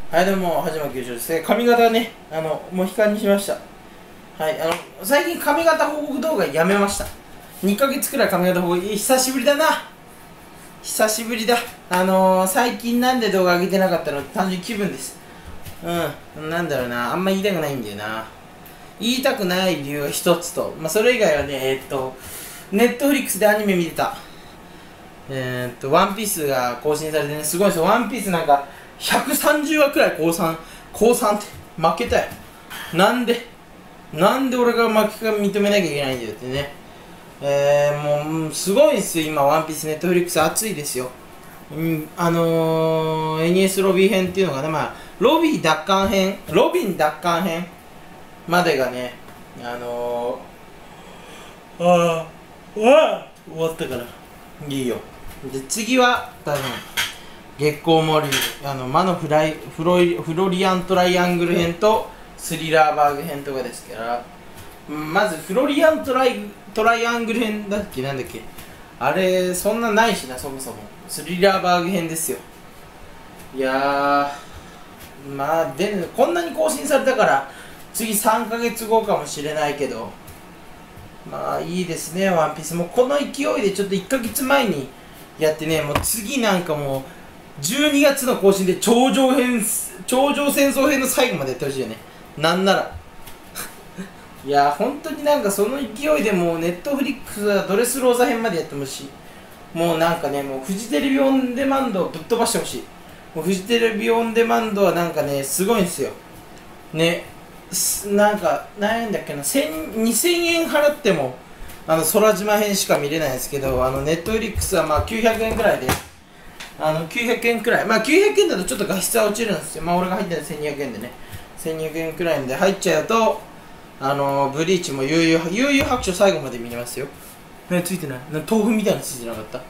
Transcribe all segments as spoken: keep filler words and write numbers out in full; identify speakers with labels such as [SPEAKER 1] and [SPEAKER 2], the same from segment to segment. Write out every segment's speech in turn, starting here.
[SPEAKER 1] はい、どうも、はじまきゅうしょうです。髪型ね、あの、モヒカンにしました。はい、あの、最近髪型報告動画やめました。にかげつくらい髪型報告、久しぶりだな。久しぶりだ。あのー、最近なんで動画上げてなかったのって単純に気分です。うん、なんだろうな、あんま言いたくないんだよな。言いたくない理由が一つと、まあ、それ以外はね、えー、っと、ネットフリックスでアニメ見てた。えー、っと、ワンピースが更新されてね、すごいですよ。ワンピースなんか、ひゃくさんじゅうわくらい降参、降参って負けたよ。なんでなんで俺が負けが認めなきゃいけないんだよってね。えー、もう、すごいんですよ、今、ワンピース、ネットフリックス熱いですよ。うん、あのー、エヌエス ロビー編っていうのがね、まあ、ロビー奪還編、ロビン奪還編までがね、あのー、ああ、わあ、終わったから、いいよ。で、次は、多分、月光モリあの魔のフライフロイフロリアントライアングル編とスリラーバーグ編とかですから、まずフロリアントライトライアングル編だっけ、なんだっけ、あれそんなないしな、そもそもスリラーバーグ編ですよ。いやー、まあでこんなに更新されたから次さんかげつごかもしれないけど、まあいいですね、ワンピースもうこの勢いでちょっといっかげつまえにやってね、もう次なんかもうじゅうにがつの更新で頂上編、頂上戦争編の最後までやってほしいよね。なんなら。いや、本当になんかその勢いでもうネットフリックスはドレスローザ編までやってほしい。もうなんかね、もうフジテレビオンデマンドをぶっ飛ばしてほしい。もうフジテレビオンデマンドはなんかね、すごいんですよ。ね、なんか、なんだっけな、にせんえん払っても、あの、空島編しか見れないですけど、あの、ネットフリックスはまあきゅうひゃくえんくらいで、あのきゅうひゃくえんくらい、まあきゅうひゃくえんだとちょっと画質は落ちるんですよ。まあ俺が入ってるのせんにひゃくえんでね、せんにひゃくえんくらいで入っちゃうと、あのー、ブリーチも悠々悠々白書最後まで見れますよ。ね、ついてない、な豆腐みたいなのついてなかった。うん、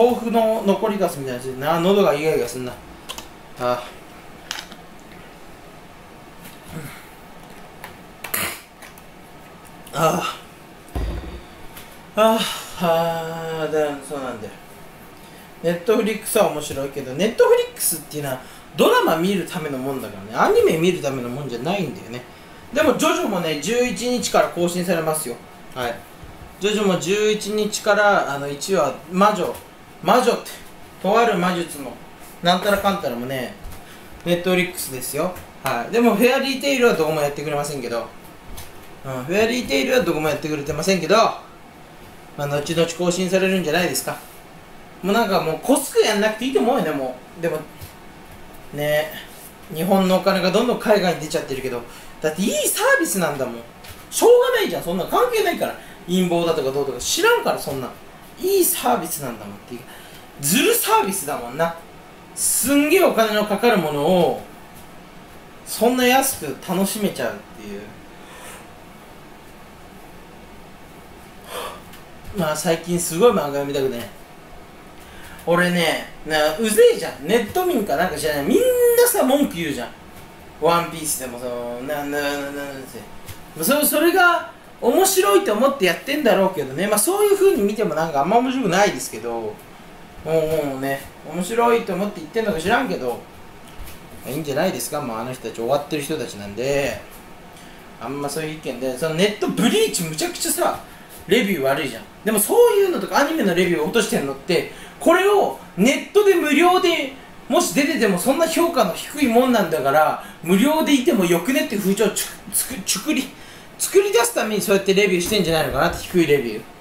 [SPEAKER 1] 豆腐の残りガスみたいなのついてな、喉がイガイガすんな。ああ、あああああ、だそうなんだよ。ネットフリックスは面白いけど、ネットフリックスっていうのはドラマ見るためのもんだからね、アニメ見るためのもんじゃないんだよね。でもジョジョもね、じゅういちにちから更新されますよ。はい、ジョジョもじゅういちにちからあのいちわ、魔女魔女ってとある魔術のなんたらかんたらもね、ネットフリックスですよ。はい、でもフェアリーテイルはどこもやってくれませんけど、うん、フェアリーテイルはどこもやってくれてませんけど、まあ、後々更新されるんじゃないですか。もうなんかもうコスクやんなくていいと思うよね、もう。でもね、日本のお金がどんどん海外に出ちゃってるけど、だっていいサービスなんだもん。しょうがないじゃん、そんな関係ないから。陰謀だとかどうとか知らんから、そんな。いいサービスなんだもんっていう。ずるサービスだもんな。すんげえお金のかかるものをそんな安く楽しめちゃうっていう。まあ最近すごい漫画読みたくね。俺ね、なうぜえじゃん、ネット民かなんか知らない、みんなさ文句言うじゃん。ワンピースでもそのなななななそそれが面白いと思ってやってんだろうけどね、まあそういう風に見てもなんかあんま面白くないですけど、もうもうね、面白いと思って言ってんのか知らんけど、いいんじゃないですか。まああの人たち終わってる人たちなんで、あんまそういう意見で、そのネットブリーチむちゃくちゃさレビュー悪いじゃん。でもそういうのとかアニメのレビューを落としてるのって、これをネットで無料でもし出ててもそんな評価の低いもんなんだから、無料でいてもよくねって風潮をつくつく作り作り出すためにそうやってレビューしてんじゃないのかなって、低いレビュー。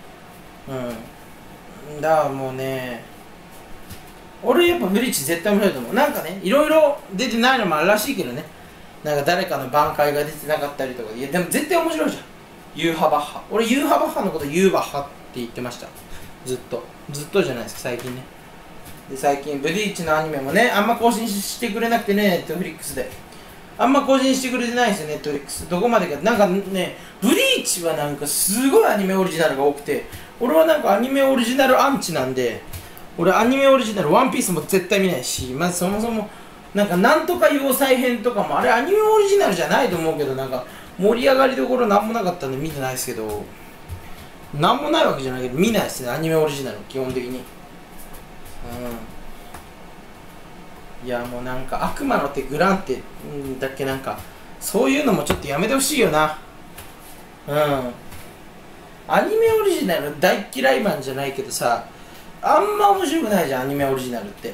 [SPEAKER 1] うんだからもうね、俺やっぱブリーチ絶対面白いと思う。なんかね、いろいろ出てないのもあるらしいけどね、なんか誰かの挽回が出てなかったりとか、いやでも絶対面白いじゃん、ユーハバッハ。俺ユーハバッハのことユーバッハって言ってました、ずっとずっとじゃないですか、最近ね。で最近ブリーチのアニメもね、あんま更新してくれなくてね、ネットフリックスであんま更新してくれてないんですよ、ネットフリックス。どこまでか、なんかね、ブリーチはなんかすごいアニメオリジナルが多くて、俺はなんかアニメオリジナルアンチなんで、俺アニメオリジナルワンピースも絶対見ないし、まずそもそもなんかなんとか要塞編とかもあれアニメオリジナルじゃないと思うけど、なんか盛り上がりどころなんもなかったんで見てないですけど、なんもないわけじゃないけど見ないですね、アニメオリジナル基本的に。うんいやもうなんか悪魔の手グランテだっけ、なんかそういうのもちょっとやめてほしいよな。うん、アニメオリジナル大嫌いマンじゃないけどさ、あんま面白くないじゃんアニメオリジナルって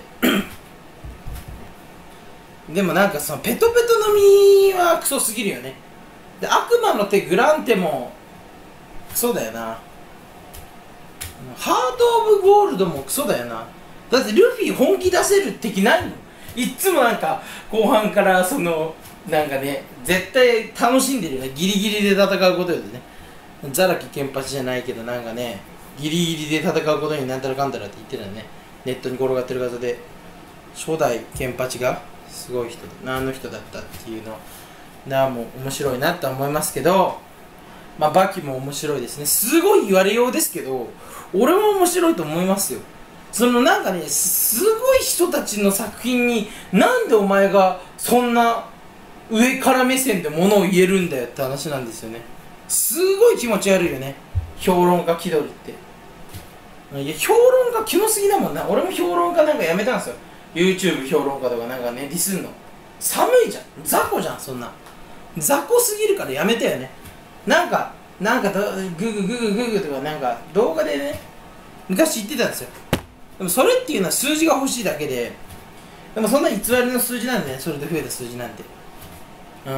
[SPEAKER 1] でもなんかそのペトペトの実はクソすぎるよね。で悪魔の手グランテもクソだよな。ハート・オブ・ゴールドもクソだよな。だってルフィ本気出せる敵ないの。いっつもなんか後半からそのなんかね絶対楽しんでるよね。ギリギリで戦うことよね。ザラキケンパチじゃないけどなんかねギリギリで戦うことになんたらかんたらって言ってたよね。ネットに転がってる画で初代ケンパチがすごい人何の人だったっていうのなも面白いなと思いますけど、まあバキも面白いですね。すごい言われようですけど俺も面白いと思いますよ。そのなんかねすごい人たちの作品になんでお前がそんな上から目線で物を言えるんだよって話なんですよね。すごい気持ち悪いよね評論家気取りって。いや評論家キモすぎだもんな。俺も評論家なんかやめたんですよ。 YouTube 評論家とかなんかねディスんの寒いじゃん、雑魚じゃん、そんな雑魚すぎるからやめたよね。なんかなんかググググググとかなんか動画でね昔言ってたんですよ。でもそれっていうのは数字が欲しいだけで、でもそんな偽りの数字なんでね、それで増えた数字なんて。うん。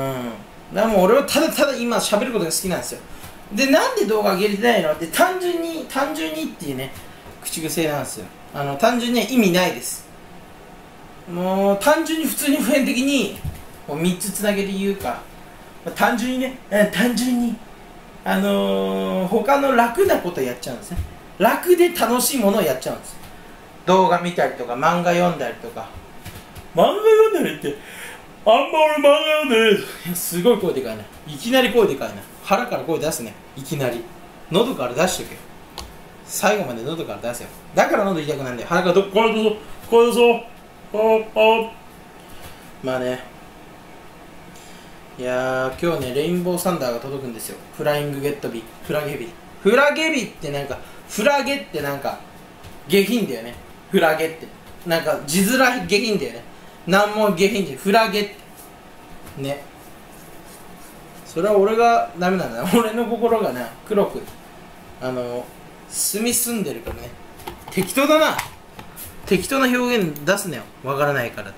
[SPEAKER 1] だからもう俺はただただ今喋ることが好きなんですよ。で、なんで動画上げれてないのって単純に、単純にっていうね、口癖なんですよ。あの、単純には意味ないです。もう単純に普通に普遍的に、もうみっつつなげる理由か。単純にね、単純に、あのー、他の楽なことやっちゃうんですね。楽で楽しいものをやっちゃうんです。動画見たりとか漫画読んだりとか。漫画読んだりってあんま俺漫画読んでない。すごい声でかいな。いきなり声でかいな。腹から声出すね。いきなり喉から出しとけ。最後まで喉から出せよ。だから喉痛くなんだよ。腹からどこれどうぞこれどうぞポポまあね、いやー今日ねレインボーサンダーが届くんですよ。フライングゲットビフラゲビフラゲビってなんかフラゲってなんか下品だよね。フラゲってなんか字面下品だよね。なんも下品じゃフラゲってね。それは俺がダメなんだ。俺の心がね黒くあの澄み澄んでるからね。適当だな。適当な表現出すなよ。わからないからって。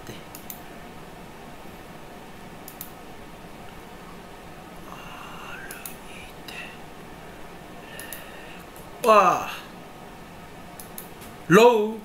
[SPEAKER 1] わあロー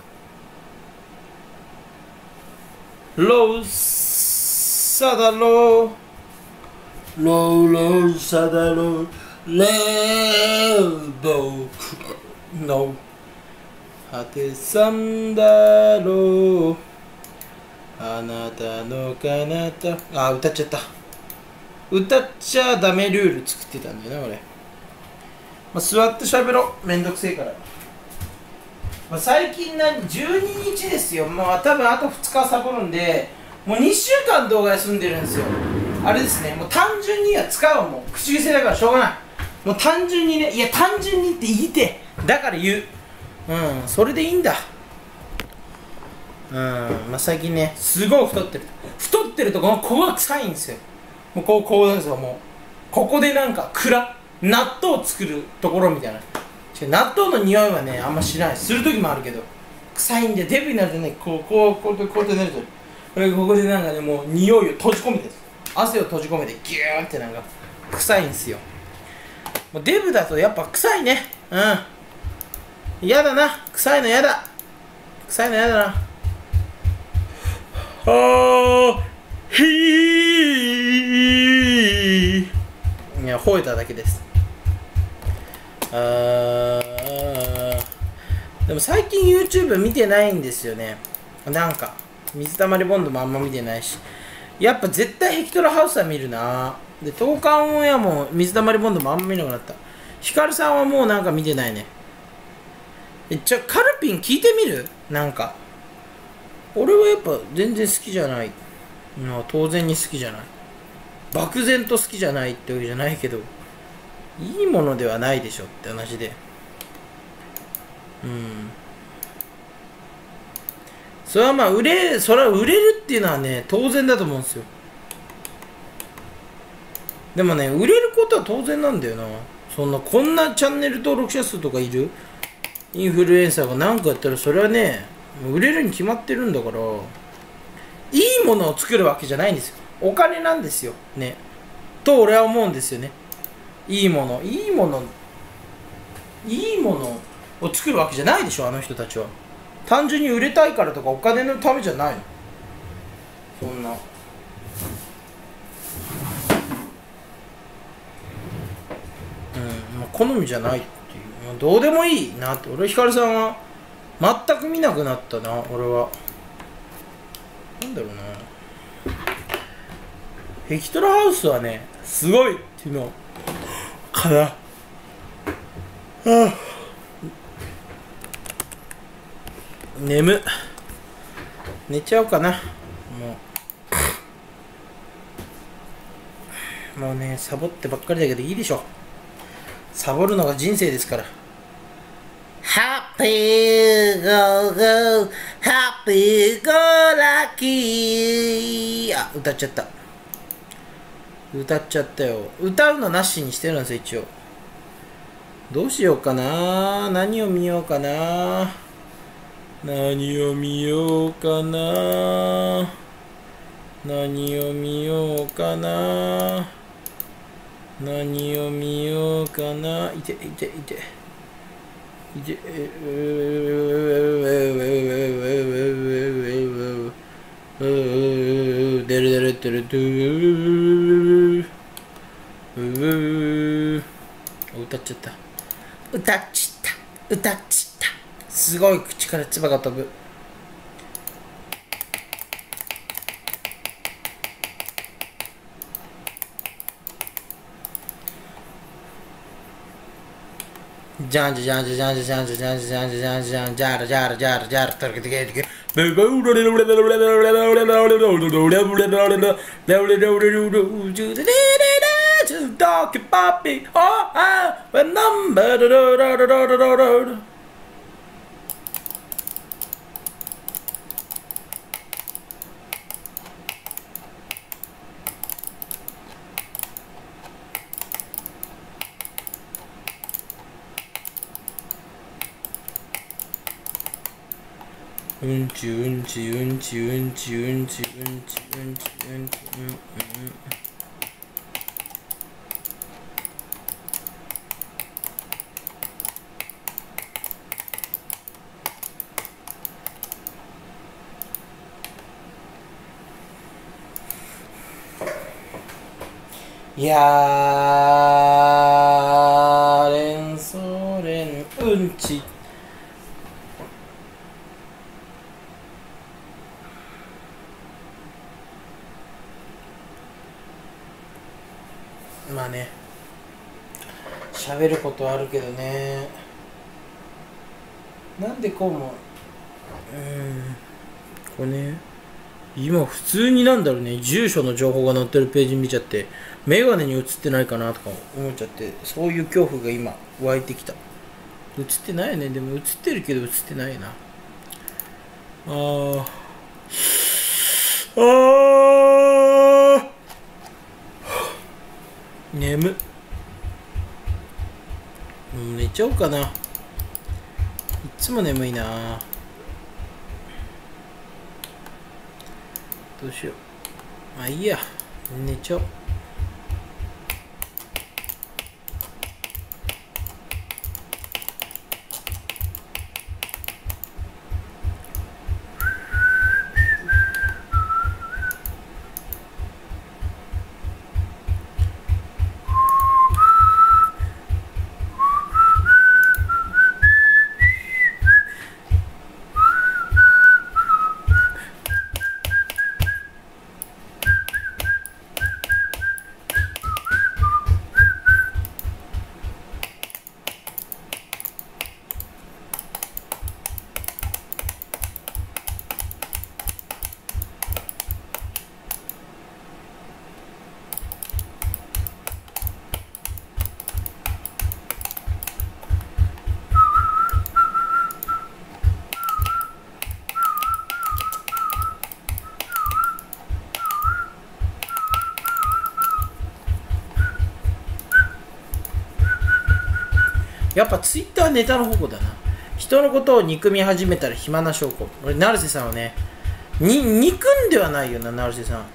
[SPEAKER 1] ローサダローローローサダローレーボーノー果てさんだろうあなたの彼方。あ、歌っちゃった。歌っちゃダメルール作ってたんだよね俺。まあ、座って喋ろう。めんどくせえから。まあ、最近何じゅうににちですよ。まあ多分あとふつかサボるんでもうにしゅうかん動画休んでるんですよ。あれですね、もう単純には使うわ。もう口癖だからしょうがない。もう単純にね、いや単純にって言いてだから言う。うんそれでいいんだ。うんまあ最近ねすごい太ってる。太ってるとこのここが臭いんですよ。もうこうこうなんですよ。もうここでなんか蔵納豆を作るところみたいな。納豆の匂いはねあんましない。する時もあるけど臭いんでデブになるとねこうこうこうこうこうやってなるとこれここでなんかねもう匂いを閉じ込めて汗を閉じ込めてギューってなんか臭いんですよ。もうデブだとやっぱ臭いね。うん嫌だな。臭いの嫌だ。臭いの嫌だな。あーひーいや吠えただけです。あーでも最近 YouTube 見てないんですよね。なんか水溜りボンドもあんま見てないし、やっぱ絶対ヘキトラハウスは見るな。で東韓オンエアも水溜りボンドもあんま見なくなった。ヒカルさんはもうなんか見てないね。えじゃあカルピン聞いてみる。なんか俺はやっぱ全然好きじゃない。まあ当然に好きじゃない。漠然と好きじゃないってわけじゃないけどいいものではないでしょって話で。うんそれはまあ売れそれは売れるっていうのはね当然だと思うんですよ。でもね売れることは当然なんだよな。そんなこんなチャンネル登録者数とかいるインフルエンサーが何かやったらそれはね売れるに決まってるんだから、いいものを作るわけじゃないんですよ。お金なんですよねと俺は思うんですよね。いいものいいものいいものを作るわけじゃないでしょ。あの人たちは単純に売れたいからとかお金のためじゃないの。そんなうんまあ好みじゃないっていう、まあ、どうでもいいなって。俺ヒカルさんは全く見なくなったな。俺はなんだろうな、ヘキトラハウスはねすごいっていうのかな。はあ、眠寝ちゃおうかな。もうもうねサボってばっかりだけどいいでしょ。サボるのが人生ですから。ハッピーゴーゴーハッピーゴーラッキー。あ、歌っちゃった歌っちゃったよ。歌うのなしにしてるんですよ一応。どうしようかな、何を見ようかな、何を見ようかな、何を見ようかな、何を見ようかな。いていていていて、デルデルデルドゥー、歌っちゃった。歌っちった歌っちった。すごい口から唾が飛ぶ。じゃんじゃんじゃんじゃんじゃんじゃんじゃんじゃんじゃんじゃんじゃんじゃんじゃんじゃんじゃんじゃんじゃんJust talking poppy, oh, I remember. Unchi, unchi, unchi, unchi, unchi, unchi, unchi, unchi, unchi. いやー、連想連うんち。まあね、喋ることあるけどね。なんでこうも、うん、これね、今普通になんだろうね、住所の情報が載ってるページ見ちゃって、メガネに映ってないかなとか思っちゃって、そういう恐怖が今湧いてきた。映ってないよね。でも映ってるけど映ってないな。あーあー眠っ。もう寝ちゃおうかな。いつも眠いな。どうしよう。まあいいや、寝ちゃおう。 やっぱツイッターはネタの方向だな。人のことを憎み始めたら暇な証拠。俺成瀬さんはね、に憎んではないよな、成瀬さん。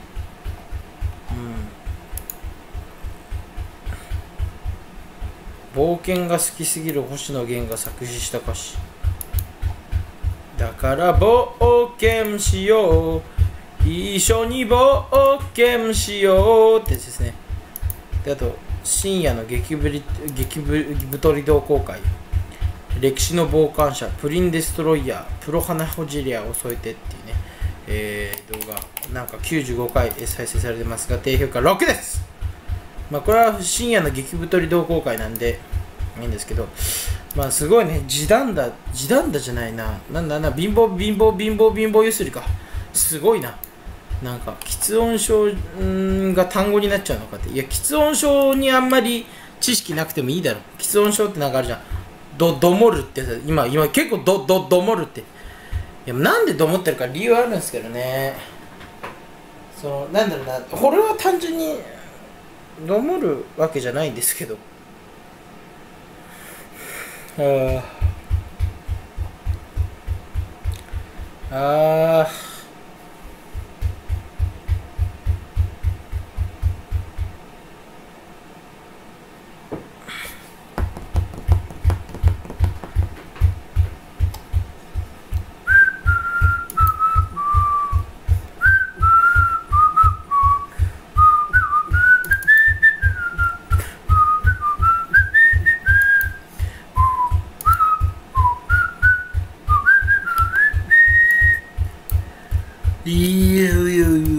[SPEAKER 1] うん、冒険が好きすぎる星野源が作詞した歌詞。だから冒険しよう、一緒に冒険しようってやつですね。で、あと深夜の激ぶり激太り同好会、歴史の傍観者、プリンデストロイヤー、プロ花ホジリアを添えてっていうね、えー、動画なんかきゅうじゅうごかい再生されてますが、低評価ろくです。まあこれは深夜の激太り同好会なんでいいんですけど、まあすごいね、時短だ時短だじゃないな、なんだな、貧乏貧乏貧乏貧乏ゆすりか、すごいな。なんか喫音症が単語になっちゃうのかって。いや、喫音症にあんまり知識なくてもいいだろ。喫音症ってなんかあるじゃん。どどもるってさ、今今結構どどどもるって。いや、なんでどもってるか理由あるんですけどね。そのなんだろうな、これは単純にどもるわけじゃないんですけど。あああ。いやいやいやいや。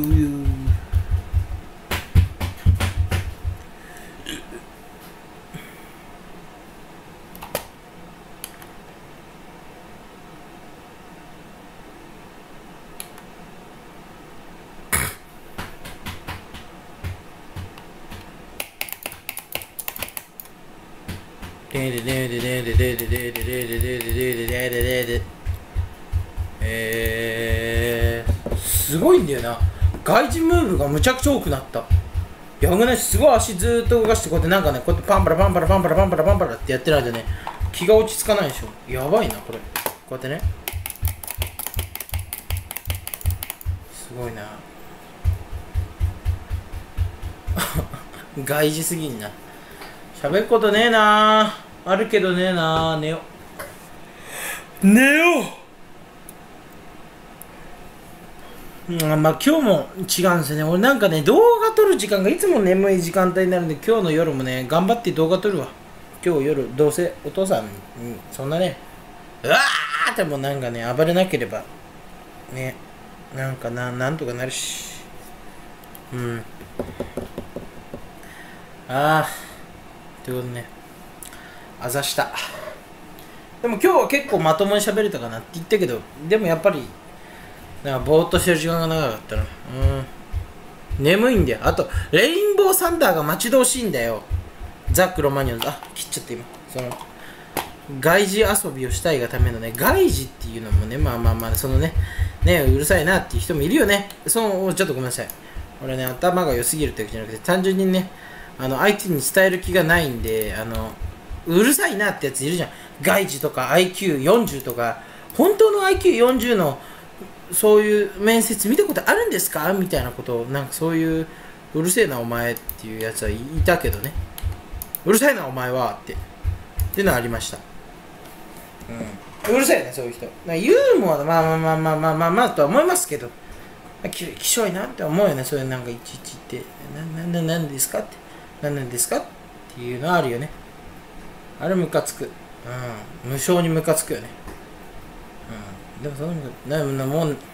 [SPEAKER 1] えー、すごいんだよな。外人ムーブがむちゃくちゃ多くなった。やばくない？すごい足ずーっと動かしてこうやってなんかね、こうやってパンパラパンパラパンパラパンパラパンパラってやってないとね、気が落ち着かないでしょ。やばいなこれ。こうやってね、すごいな。外事すぎんな。喋ることねえな。あるけどねえな。寝よ寝よう。うん、まあ今日も違うんですよね。俺なんかね、動画撮る時間がいつも眠い時間帯になるんで、今日の夜もね、頑張って動画撮るわ。今日夜、どうせお父さんに、そんなね、うわーってもなんかね、暴れなければ、ね、なんかな、なんとかなるし。うん。ああ、ということでね、あざした。でも今日は結構まともに喋れたかなって言ったけど、でもやっぱり、なんかぼーっとしてる時間が長かったな。うん。眠いんだよ。あと、レインボーサンダーが待ち遠しいんだよ。ザック・ロマニオンズ。あ、切っちゃった今。その、外事遊びをしたいがためのね、外事っていうのもね、まあまあまあ、そのね、ね、うるさいなっていう人もいるよね。その、ちょっとごめんなさい。俺ね、頭が良すぎるってわけじゃなくて、単純にね、あの、相手に伝える気がないんで、あの、うるさいなってやついるじゃん。外事とか アイキューよんじゅう とか、本当の アイキューよんじゅう の、そういう面接見たことあるんですかみたいなことを、なんかそういううるせえなお前っていうやつはいたけどね、うるさいなお前はってっていうのはありました。うん、うるさいねそういう人。ユーモアだ、まあまあまあまあまあまあまあとは思いますけど、ききしょいなって思うよね。そういうなんかいちいち言ってななななんですかってなんなんですかっていうのはあるよね。あれムカつく。うん、無性にムカつくよね。うん、でもそのななもう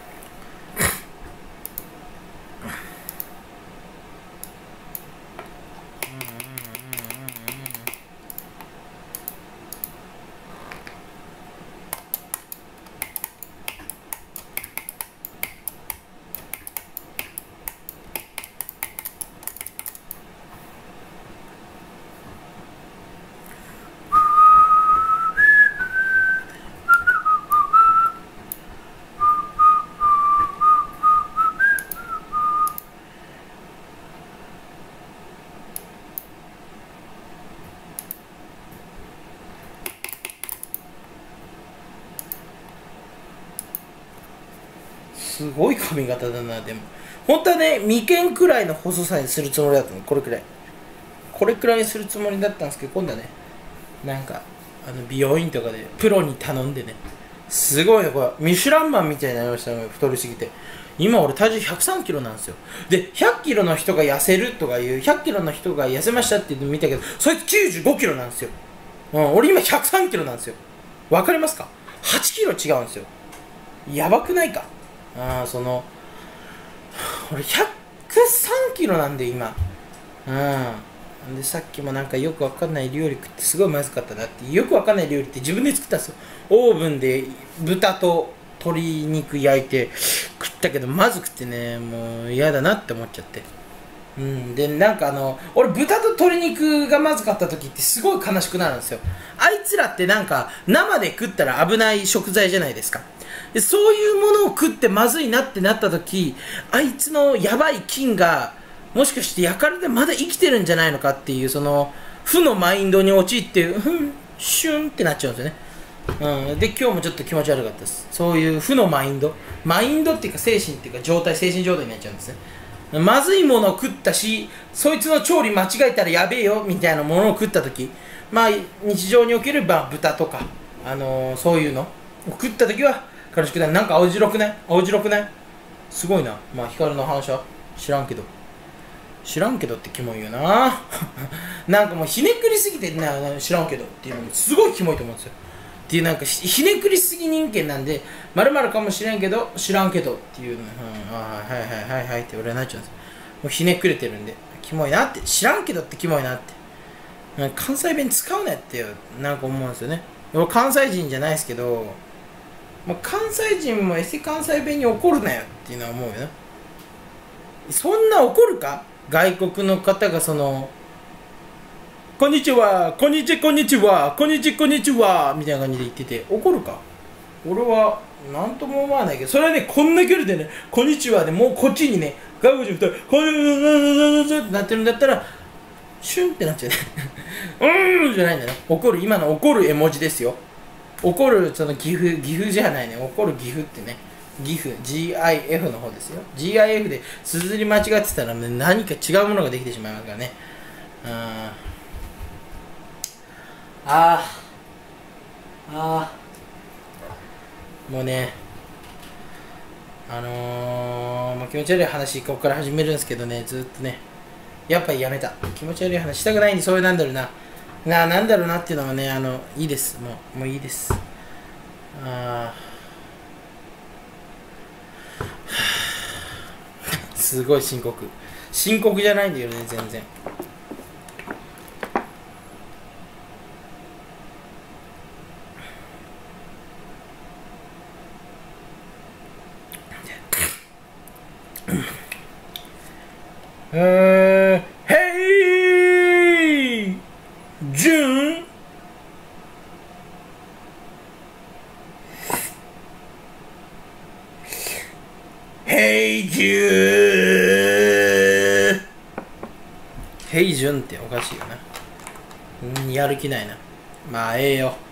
[SPEAKER 1] すごい髪型だな。でも本当はね、眉間くらいの細さにするつもりだったの。これくらいこれくらいにするつもりだったんですけど、今度はね、なんかあの美容院とかでプロに頼んでね、すごいね、これミシュランマンみたいになりましたね、太りすぎて。今俺体重ひゃくさんキロなんですよ。でひゃっキロの人が痩せるとかいう、ひゃっキロの人が痩せましたっていうの見たけど、そいつきゅうじゅうごキロなんですよ。うん、俺今ひゃくさんキロなんですよ。わかりますか？はちキロ違うんですよ。やばくないか？ああ、その俺ひゃくさんキロなんで今。うんで、さっきもなんかよくわかんない料理食ってすごいまずかったなって。よくわかんない料理って自分で作ったんですよ。オーブンで豚と鶏肉焼いて食ったけど、まずくてね、もう嫌だなって思っちゃって。うんで、なんかあの俺豚と鶏肉がまずかった時ってすごい悲しくなるんですよ。あいつらってなんか生で食ったら危ない食材じゃないですか。でそういうものを食ってまずいなってなった時、あいつのやばい菌がもしかしてやからでまだ生きてるんじゃないのかっていう、その負のマインドに陥ってふんシュンってなっちゃうんですよね。うん、で今日もちょっと気持ち悪かったです。そういう負のマインドマインドっていうか精神っていうか状態、精神状態になっちゃうんですね。まずいものを食ったし、そいつの調理間違えたらやべえよみたいなものを食った時、まあ日常における、まあ、豚とか、あのー、そういうのを食った時は悲しくない。なんか青白くない？青白くない？すごいな。まあ光の反射知らんけど知らんけどってキモいよななんかもうひねくりすぎてな、知らんけどっていうのもすごいキモいと思うんですよ。っていう、なんかひねくりすぎ人間なんで、まるまるかもしれんけど知らんけどっていうの、うん、ああはいはいはいはいって俺はなっちゃうんですよ。もうひねくれてるんでキモいなって、知らんけどってキモいなって、なんか関西弁使うなってなんか思うんですよね。俺関西人じゃないですけど、まあ、関西人もエセ関西弁に怒るなよっていうのは思うよな。そんな怒るか？外国の方がそのこんにちは、こんにちは、こんにちは、こんにちは、こんにちはみたいな感じで言ってて怒るか？俺は何とも思わないけど、それはね、こんな距離でね、こんにちはでもうこっちにね、外国人ふたり、こんにちはってなってるんだったら、シュンってなっちゃうね。うーんじゃないんだよ。怒る、今の怒る絵文字ですよ。怒る、その岐阜、岐阜じゃないね。怒る岐阜ってね。ギフ、ジーアイエフ の方ですよ。ジーアイエフ で綴り間違ってたら、ね、何か違うものができてしまいますからね。ああああもうね、あのー、まあ、気持ち悪い話ここから始めるんですけどね、ずっとね、やっぱりやめた。気持ち悪い話したくないんで、そういうなんだろうなななんだろうなっていうのはね、あのいいです。もうもういいです。ああすごい深刻深刻じゃないんだよね、全然。えー、ヘイジュンヘイジュンヘイジュンっておかしいよな。うん、やる気ないな。まあええよ。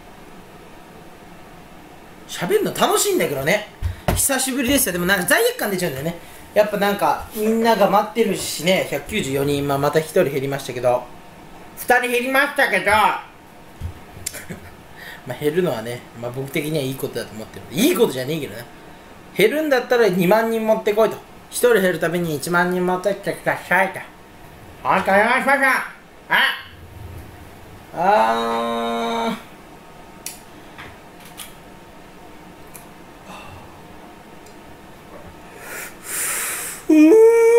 [SPEAKER 1] 喋るの楽しいんだけどね。久しぶりですよ。でもなんか罪悪感出ちゃうんだよね。やっぱなんかみんなが待ってるしね。ひゃくきゅうじゅうよにん、まあ、またひとり減りましたけど、ふたり減りましたけどまあ減るのはね、まあ、僕的にはいいことだと思ってる。いいことじゃねえけどな。減るんだったらにまんにん持ってこいと。ひとり減るためにいちまんにん持ってきてくださいと。はい、お願いしました。ああーうー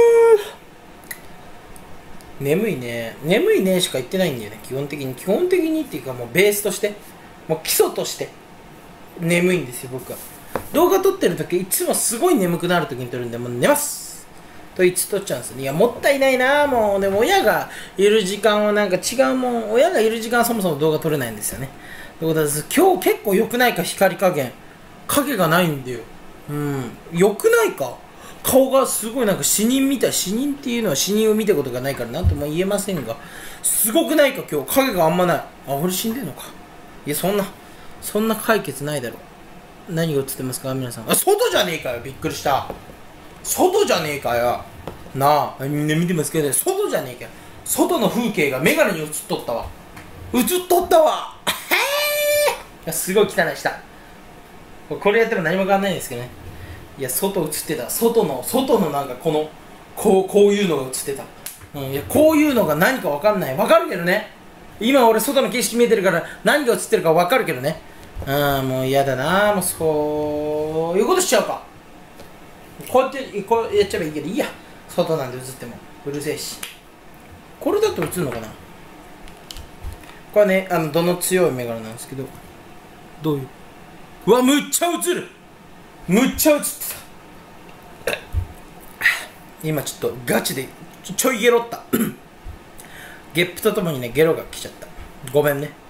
[SPEAKER 1] 眠いね眠いねしか言ってないんだよね。基本的に基本的にっていうか、もうベースとして、もう基礎として眠いんですよ。僕は動画撮ってる時いつもすごい眠くなる時に撮るんで、もう寝ますといつ撮っちゃうんですよね。いやもったいないな。もうでも親がいる時間はなんか違うもん。親がいる時間はそもそも動画撮れないんですよね。ということです。今日結構良くないか？光加減影がないんだよ。うん良くないか？顔がすごいなんか死人みたい。死人っていうのは死人を見たことがないから何とも言えませんが、すごくないか？今日影があんまない。あ、俺死んでんのか。いやそんなそんな解決ないだろ何が映ってますか皆さん。あ、外じゃねえかよ。びっくりした。外じゃねえかよ。なあ、みんな見てますけど、外じゃねえかよ。外の風景がメガネに映っとったわ。映っとったわ。へえ。すごい汚い下。これやっても何も変わんないんですけどね。いや、外映ってた。外の、外のなんかこの、こう、こういうのが映ってた。うん、いや、こういうのが何か分かんない。分かるけどね。今俺外の景色見えてるから何が映ってるか分かるけどね。うん、もう嫌だな。もうそういうことしちゃうか。こうやってこうやっちゃえばいいけどいいや。外なんで映ってもうるせえし。これだと映るのかな。これはね、あのどの強いメガネなんですけど、どういう、うわ、むっちゃ映る。むっちゃ映ってた。今ちょっとガチでちょ、ちょいゲロったゲップとともにね、ゲロが来ちゃった。ごめんね。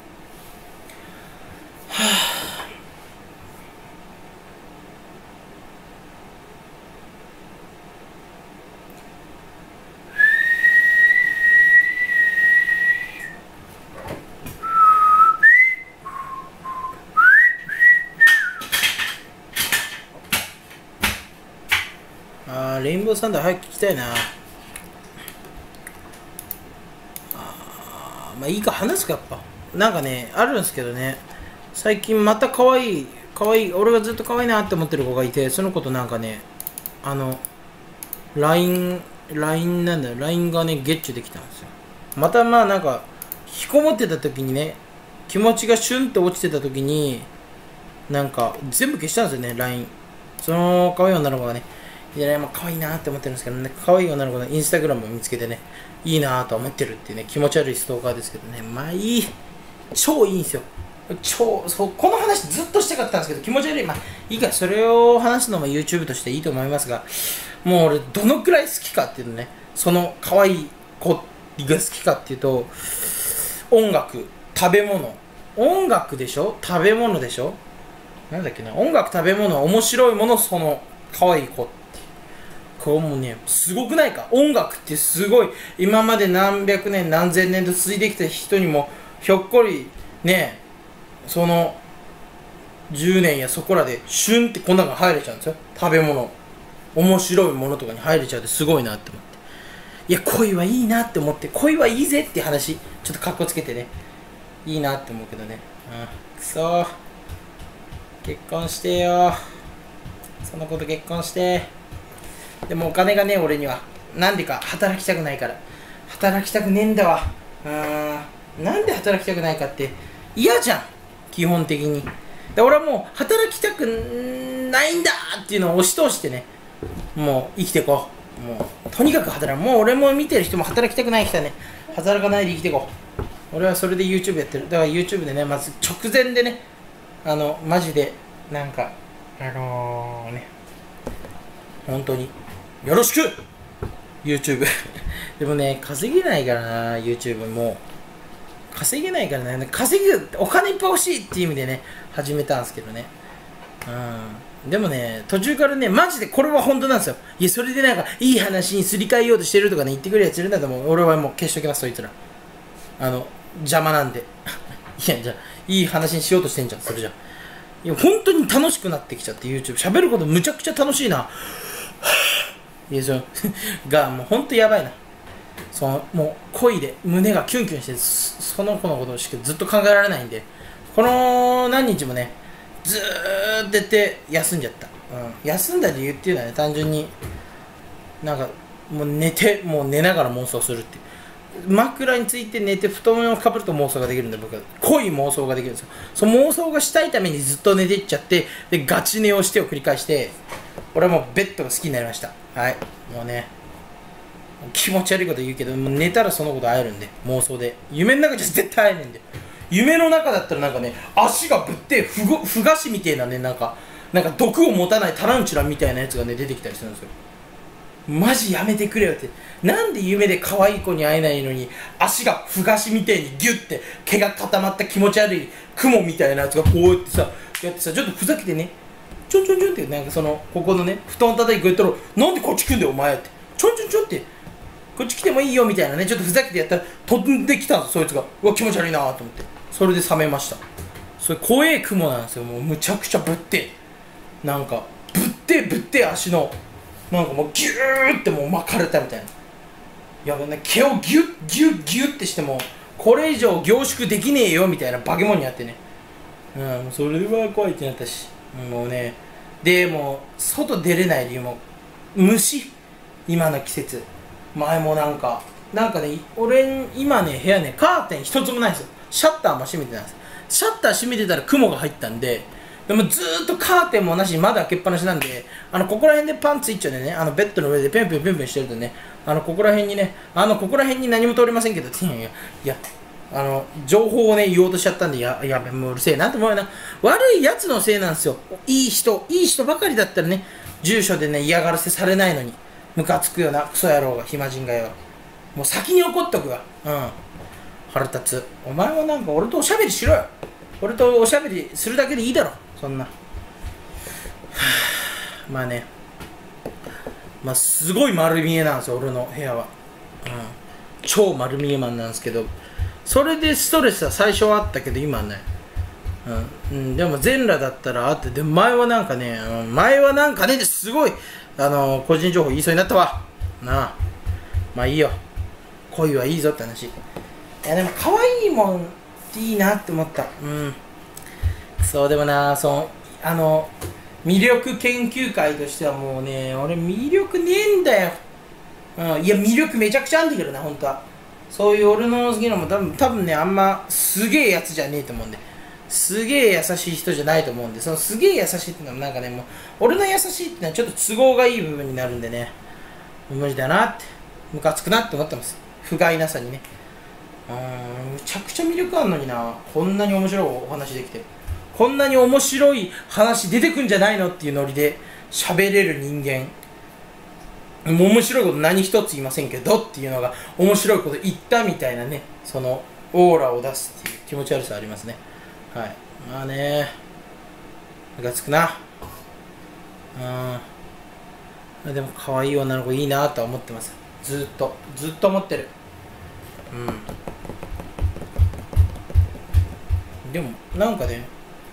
[SPEAKER 1] はああー、レインボーサンダー早く聞きたいな。あまあいいか、話すか。やっぱなんかね、あるんですけどね、最近また可愛い可愛い俺がずっと可愛いなって思ってる子がいて、その子となんかね、あの ライン ライン なんだよ、 ライン がねゲッチュできたんですよ。またまあなんか引きこもってた時にね、気持ちがシュンって落ちてた時になんか全部消したんですよね、 ライン。 その可愛い女の子がね、いやね、まあ可愛いなって思ってるんですけどね、可愛い女の子のインスタグラムを見つけてね、いいなと思ってるっていうね、気持ち悪いストーカーですけどね、まあいい、超いいんですよ。超そうこの話ずっとしたかったんですけど気持ち悪い。まあいいか、それを話すのも YouTube としていいと思いますが、もう俺どのくらい好きかっていうのね、その可愛い子が好きかっていうと、音楽、食べ物、音楽でしょ、食べ物でしょ、なんだっけな、音楽、食べ物、面白いもの、その可愛い子って、これもうね、すごくないか。音楽ってすごい、今まで何百年何千年と続いてきた人にもひょっこりね、そのじゅうねんやそこらでシュンってこんなのが入れちゃうんですよ。食べ物、面白いものとかに入れちゃうってすごいなって思って、いや恋はいいなって思って、恋はいいぜって話ちょっとカッコつけてね、いいなって思うけどね。うん、くそー、結婚してよ、その子と結婚して。でもお金がね、俺にはなんでか働きたくないから、働きたくねえんだわ。うーん、なんで働きたくないかって嫌じゃん、基本的に。で俺はもう働きたくないんだっていうのを押し通してね、もう生きていこう。もうとにかく働く。もう俺も見てる人も働きたくない人はね、働かないで生きていこう。俺はそれで YouTube やってる。だから YouTube でね、まず直前でね、あのマジでなんかあのー、ね、本当によろしく YouTube でもね、稼げないからな YouTube。 もう稼げないからね、稼ぐお金いっぱい欲しいっていう意味でね始めたんですけどね。うん、でもね、途中からね、マジでこれは本当なんですよ。いや、それでなんかいい話にすり替えようとしてるとかね言ってくるやついるんだったら、もう俺はもう消しときます、そいつら。あの邪魔なんでいや、じゃあいい話にしようとしてんじゃん、それじゃ。いや、本当に楽しくなってきちゃって、 YouTube 喋ることむちゃくちゃ楽しいな。いや、そのがもう本当やばいな。そのもう恋で胸がキュンキュンして、その子のことしかずっと考えられないんで、この何日もねずーっとやって休んじゃった。うん、休んだ理由っていうのはね、単純になんかもう寝て、もう寝ながら妄想するっていう、枕について寝て布団をかぶると妄想ができるんで、僕は濃い妄想ができるんですよ。その妄想がしたいためにずっと寝ていっちゃって、でガチ寝をしてを繰り返して、俺はもうベッドが好きになりました。はい、もうね、気持ち悪いこと言うけど、もう寝たらそのこと会えるんで、妄想で。夢の中じゃ絶対会えねえんで。夢の中だったらなんかね、足がぶってふごふがしみてえなね、なんかなんか毒を持たないタランチュラみたいなやつがね出てきたりするんですよ。マジやめてくれよって。なんで夢で可愛い子に会えないのに足がふがしみてえにギュッて毛が固まった気持ち悪い雲みたいなやつがこうやってさやってさ、ちょっとふざけてね、ちょんちょんちょんって、なんかそのここのね布団叩いてくれたら、なんでこっち来んだよお前って、ちょんちょんちょんってこっち来てもいいよみたいなね、ちょっとふざけてやったら飛んできたんです、そいつが。うわ気持ち悪いなと思って、それで冷めました。それ怖え雲なんですよ、もうむちゃくちゃぶってなんかぶってぶって足のなんかもうギューってもう巻かれたみたいな。いやね、毛をギュッギュッギュッってしてもこれ以上凝縮できねえよみたいな化け物にあってね、うん、もうそれは怖いってなったし、もうね、でもう外出れない理由も虫、今の季節。前もなんかなんかね、俺今ね部屋ねカーテン一つもないんですよ。シャッターも閉めてないんです。シャッター閉めてたら雲が入ったんで、でもずーっとカーテンもなし、窓開けっぱなしなんで、あのここら辺でパンツ一丁でね、あのベッドの上でペンペンペンペンしてるとね、あのここら辺にね、あのここら辺に何も通りませんけど、いやいや、いやあの情報をね言おうとしちゃったんで、ややべ、もううるせえなと思うよな。悪いやつのせいなんですよ。いい人、いい人ばかりだったらね、住所でね嫌がらせされないのに、ムカつくよな、クソ野郎が、暇人がよ。もう先に怒っとくわ。うん。腹立つ。お前はなんか俺とおしゃべりしろよ。俺とおしゃべりするだけでいいだろ、そんな。まあね、まあすごい丸見えなんですよ、俺の部屋は。うん。超丸見えマンなんですけど、それでストレスは最初はあったけど、今はね。うん、うん、でも全裸だったらあって、でも前はなんかね、うん、前はなんかね、すごい、あのー、個人情報言いそうになったわ。なあ。まあいいよ。恋はいいぞって話。いやでも可愛いもんっていいなって思った。うん。そうでもな、そう、あの、魅力研究会としてはもうね、俺魅力ねえんだよ。うん、いや魅力めちゃくちゃあんだけどな、本当は。そういう俺の好きなのも多分、多分ね、あんますげえやつじゃねえと思うんで。すげえ優しい人じゃないと思うんで、そのすげえ優しいっていうのはなんかね、もう、俺の優しいっていうのはちょっと都合がいい部分になるんでね、無理だなって、ムカつくなって思ってます。不甲斐なさにね。うーん、むちゃくちゃ魅力あんのにな、こんなに面白いお話できて。こんなに面白い話出てくんじゃないのっていうノリで喋れる人間。もう面白いこと何一つ言いませんけどっていうのが面白いこと言ったみたいなね、そのオーラを出すっていう気持ち悪さありますね。はい。まあね、ムカつくな。うん。でも可愛い女の子いいなとは思ってます。ずっとずっと思ってる。うん。でもなんかね、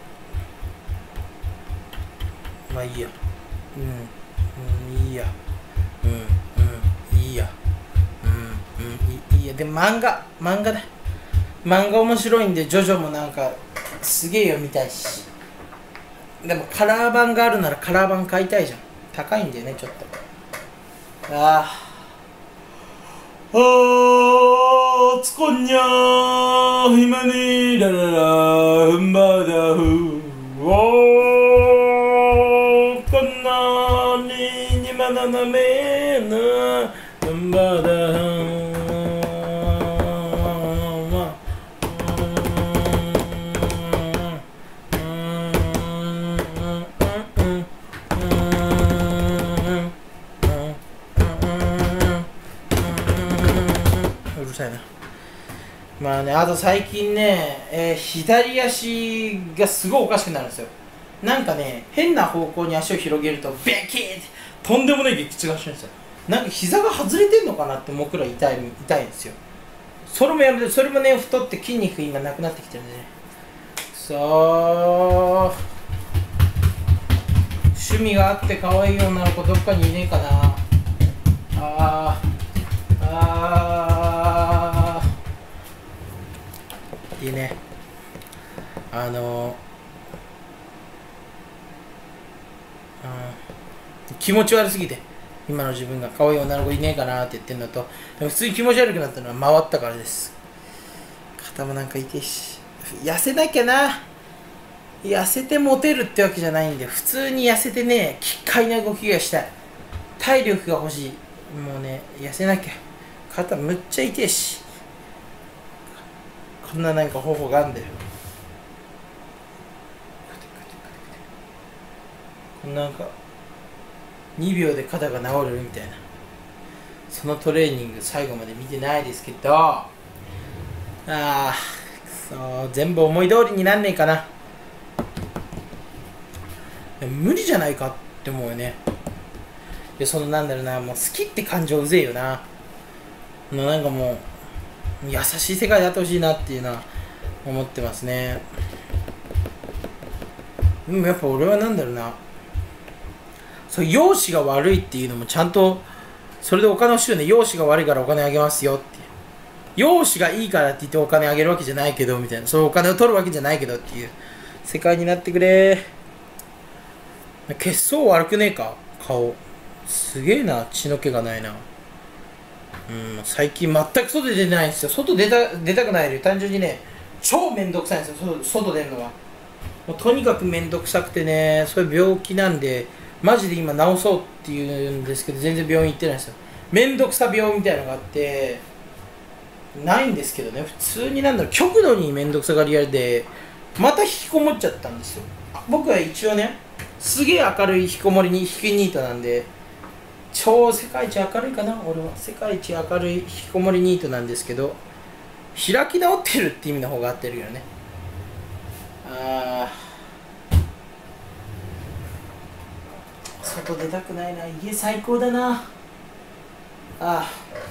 [SPEAKER 1] まあいいや。うん、うん、いいや。うん、うん、いいや。うん、うん、いいや。でも漫画、漫画だ。漫画面白いんで、ジョジョもなんかすげえ読みたいし。でもカラー版があるならカラー版買いたいじゃん。高いんだよね、ちょっと。ああ。あー、つこんにゃー、ひまにららら、ふんばだふ、おー、こんなににまななめな、ふんばだふ。まあね、あと最近ね、えー、左足がすごいおかしくなるんですよ。なんかね、変な方向に足を広げるとベキーってとんでもない激痛がするんですよ。なんか膝が外れてんのかなって思うくらい痛い痛いんですよ。それもやめて、それもね、太って筋肉今なくなってきてるんでね。さあ、趣味があって可愛い女の子どっかにいねえかな。あーあーいいね。あのー、うん、気持ち悪すぎて、今の自分が可愛い女の子いねえかなって言ってるのと、でも普通に気持ち悪くなったのは回ったからです。肩もなんか痛いし、痩せなきゃな。痩せてモテるってわけじゃないんで、普通に痩せてね、奇怪な動きがしたい。体力が欲しい。もうね、痩せなきゃ。肩むっちゃ痛いし、こんななんか方法があるんだよ。なんかにびょうで肩が治るみたいな、そのトレーニング最後まで見てないですけど、ああくそ、全部思い通りになんねえかな。無理じゃないかって思うよね。いや、そのなんだろうな、もう好きって感情うぜえよな。もうなんかもう優しい世界であってほしいなっていうのは思ってますね。でもやっぱ俺はなんだろうな、 そう容姿が悪いっていうのもちゃんとそれでお金欲しいよね。容姿が悪いからお金あげますよっていう。容姿がいいからって言ってお金あげるわけじゃないけどみたいな、そうお金を取るわけじゃないけどっていう世界になってくれ。血相悪くねえか顔。すげえな、血の気がないな。うん、最近全く外出てないんですよ。外出た出たくないよ。単純にね、超めんどくさいんですよ、外外出るのは。もうとにかくめんどくさくてね、そういう病気なんで、マジで今治そうっていうんですけど、全然病院行ってないんですよ。めんどくさ病みたいなのがあって、ないんですけどね、普通になんだろう、極度にめんどくさがり屋で、また引きこもっちゃったんですよ。僕は一応ね、すげえ明るい引きこもりに引きニートなんで、超世界一明るいかな、俺は。世界一明るい引きこもりニートなんですけど、開き直ってるって意味の方が合ってるよね。あー、外出たくないな。家最高だな。あ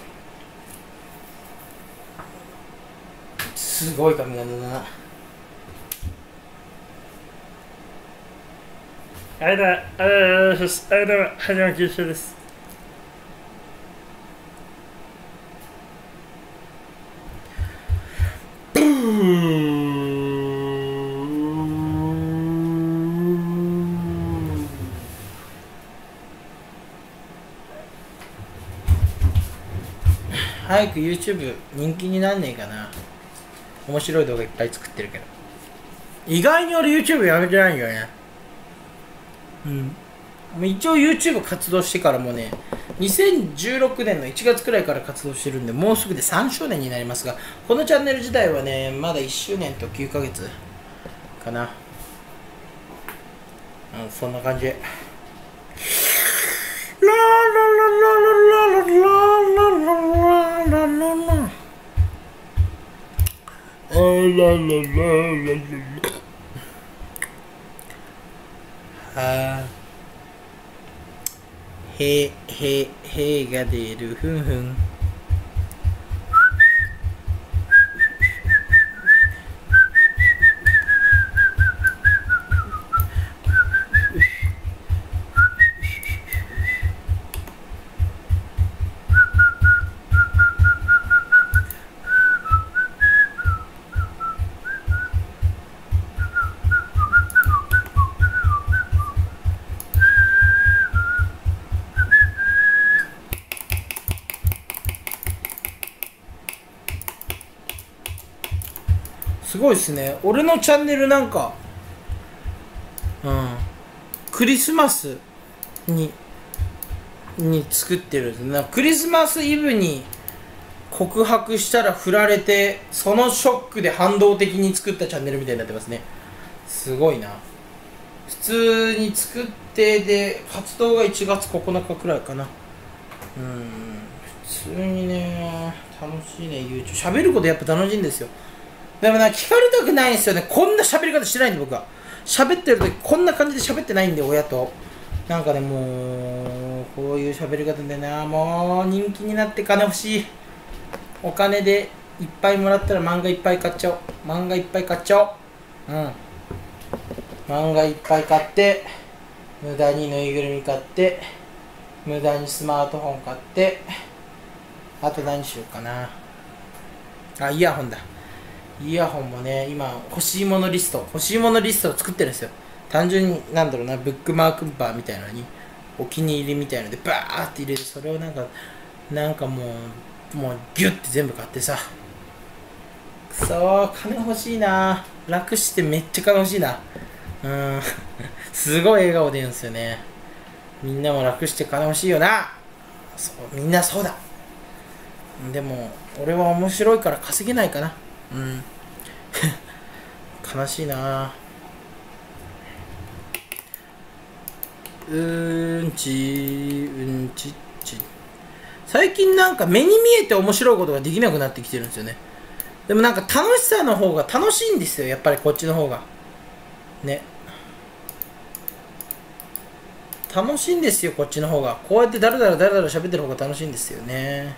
[SPEAKER 1] ー、すごい髪型だな。
[SPEAKER 2] あれだ、あれだ、あれだ、はじめましてです。
[SPEAKER 1] ブー早く YouTube 人気になんねえかな。面白い動画いっぱい作ってるけど。意外に俺 YouTube やめてないんだよね。うん。一応 YouTube 活動してからもね、にせんじゅうろくねんのいちがつくらいから活動してるんで、もうすぐでさんしゅうねんになりますが、このチャンネル自体はね、まだいっしゅうねんときゅうかげつかな。うん、そんな感じ。ラララララララララララララあらららららあへへへが出るふんふん。すごいっすね。俺のチャンネルなんか、うん、クリスマスにに作ってるんですな。クリスマスイブに告白したら振られて、そのショックで反動的に作ったチャンネルみたいになってますね。すごいな。普通に作ってで活動がいちがつここのかくらいかな。うん、普通にね、楽しいね。 YouTube 喋ることやっぱ楽しいんですよ。でもな、聞かれたくないんですよね。こんな喋り方してないんで、僕は。喋ってる時こんな感じで喋ってないんで、親と。なんかね、もう、こういう喋り方でな、もう、人気になって金欲しい。お金でいっぱいもらったら漫画いっぱい買っちゃおう。漫画いっぱい買っちゃおう。うん。漫画いっぱい買って、無駄にぬいぐるみ買って、無駄にスマートフォン買って、あと何しようかな。あ、イヤホンだ。イヤホンもね、今欲しいものリスト欲しいものリストを作ってるんですよ。単純になんだろうな、ブックマークバーみたいなのにお気に入りみたいなのでバーって入れて、それをなんかなんかもうもうギュッて全部買ってさ、くそー、金欲しいな。楽してめっちゃ金欲しいな。うん。すごい笑顔で言うんですよね。みんなも楽して金欲しいよな。そう、みんなそうだ。でも俺は面白いから稼げないかな。うん。悲しいな。うーんちうんちっち。最近なんか目に見えて面白いことができなくなってきてるんですよね。でもなんか楽しさの方が楽しいんですよ、やっぱりこっちの方がね。楽しいんですよ、こっちの方が。こうやってだらだらだらだら喋ってる方が楽しいんですよね。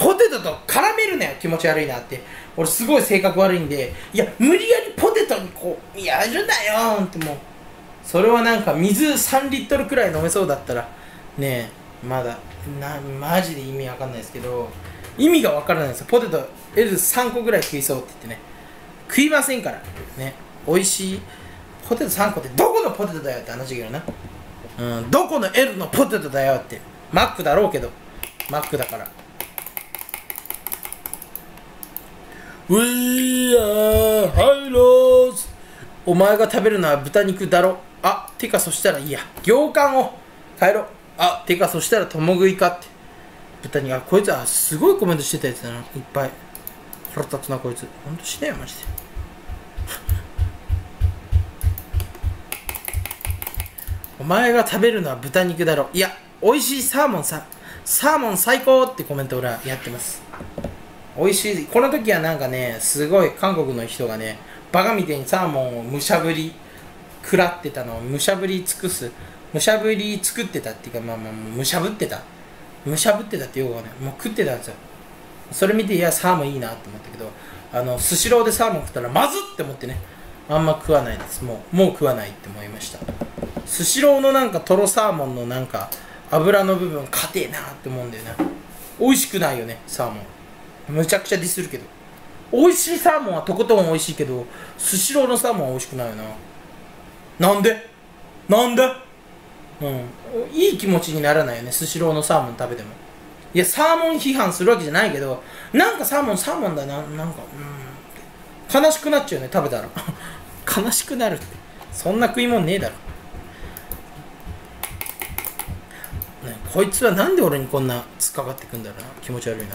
[SPEAKER 1] ポテトと絡めるなよ、気持ち悪いなって。俺すごい性格悪いんで、いや無理やりポテトにこうやるなよって。もうそれはなんか水さんリットルくらい飲めそうだったらねえ、まだなマジで意味わかんないですけど、意味がわからないんですよ。ポテト エルさん 個ぐらい食いそうって言ってね、食いませんからね。美味しいポテトさんこってどこのポテトだよって話だけどな。うん、どこの エル のポテトだよって。マックだろうけど、マックだから。We are Hylos。お前が食べるのは豚肉だろ。あ、てかそしたらいいや、行間を変えろ。あ、てかそしたら共食いかって。豚肉、あ、こいつはすごいコメントしてたやつだな、いっぱい。腹立つなこいつ、ほんとしねえよマジで。お前が食べるのは豚肉だろ。いや、美味しいサーモンさ、サーモン最高ってコメント俺はやってます。美味しい。この時はなんかね、すごい韓国の人がね、バカみたいにサーモンをむしゃぶり食らってたのをむしゃぶり尽くす、むしゃぶり作ってたっていうか、まあまあむしゃぶってたむしゃぶってたってよくわかんない、もう食ってたんですよ。それ見て、いやサーモンいいなって思ったけど、あのスシローでサーモン食ったらまずって思ってね、あんま食わないです。もうもう食わないって思いました。スシローのなんかトロサーモンのなんか油の部分硬えなって思うんだよね。美味しくないよねサーモン。むちゃくちゃディスるけど、美味しいサーモンはとことん美味しいけど、スシローのサーモンは美味しくないよな。なんでなんでうん、いい気持ちにならないよね、スシローのサーモン食べても。いやサーモン批判するわけじゃないけど、なんかサーモンサーモンだな、なんかうん悲しくなっちゃうよね食べたら悲しくなるって、そんな食い物ねえだろ、ね、こいつはなんで俺にこんな突っかかってくんだろうな、気持ち悪いな。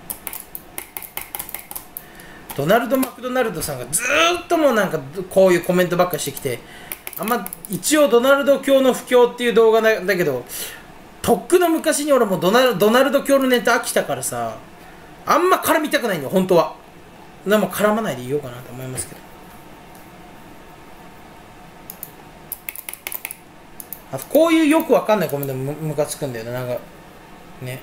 [SPEAKER 1] ドナルド・マクドナルドさんがずーっともうなんかこういうコメントばっかしてきて、あんま一応ドナルド教の布教っていう動画だけど、とっくの昔に俺もドナルドナルド教のネタ飽きたからさ、あんま絡みたくないんだよ本当は。でも絡まないでいようかなと思いますけど。あとこういうよくわかんないコメントもムカつくんだよね、なんかね。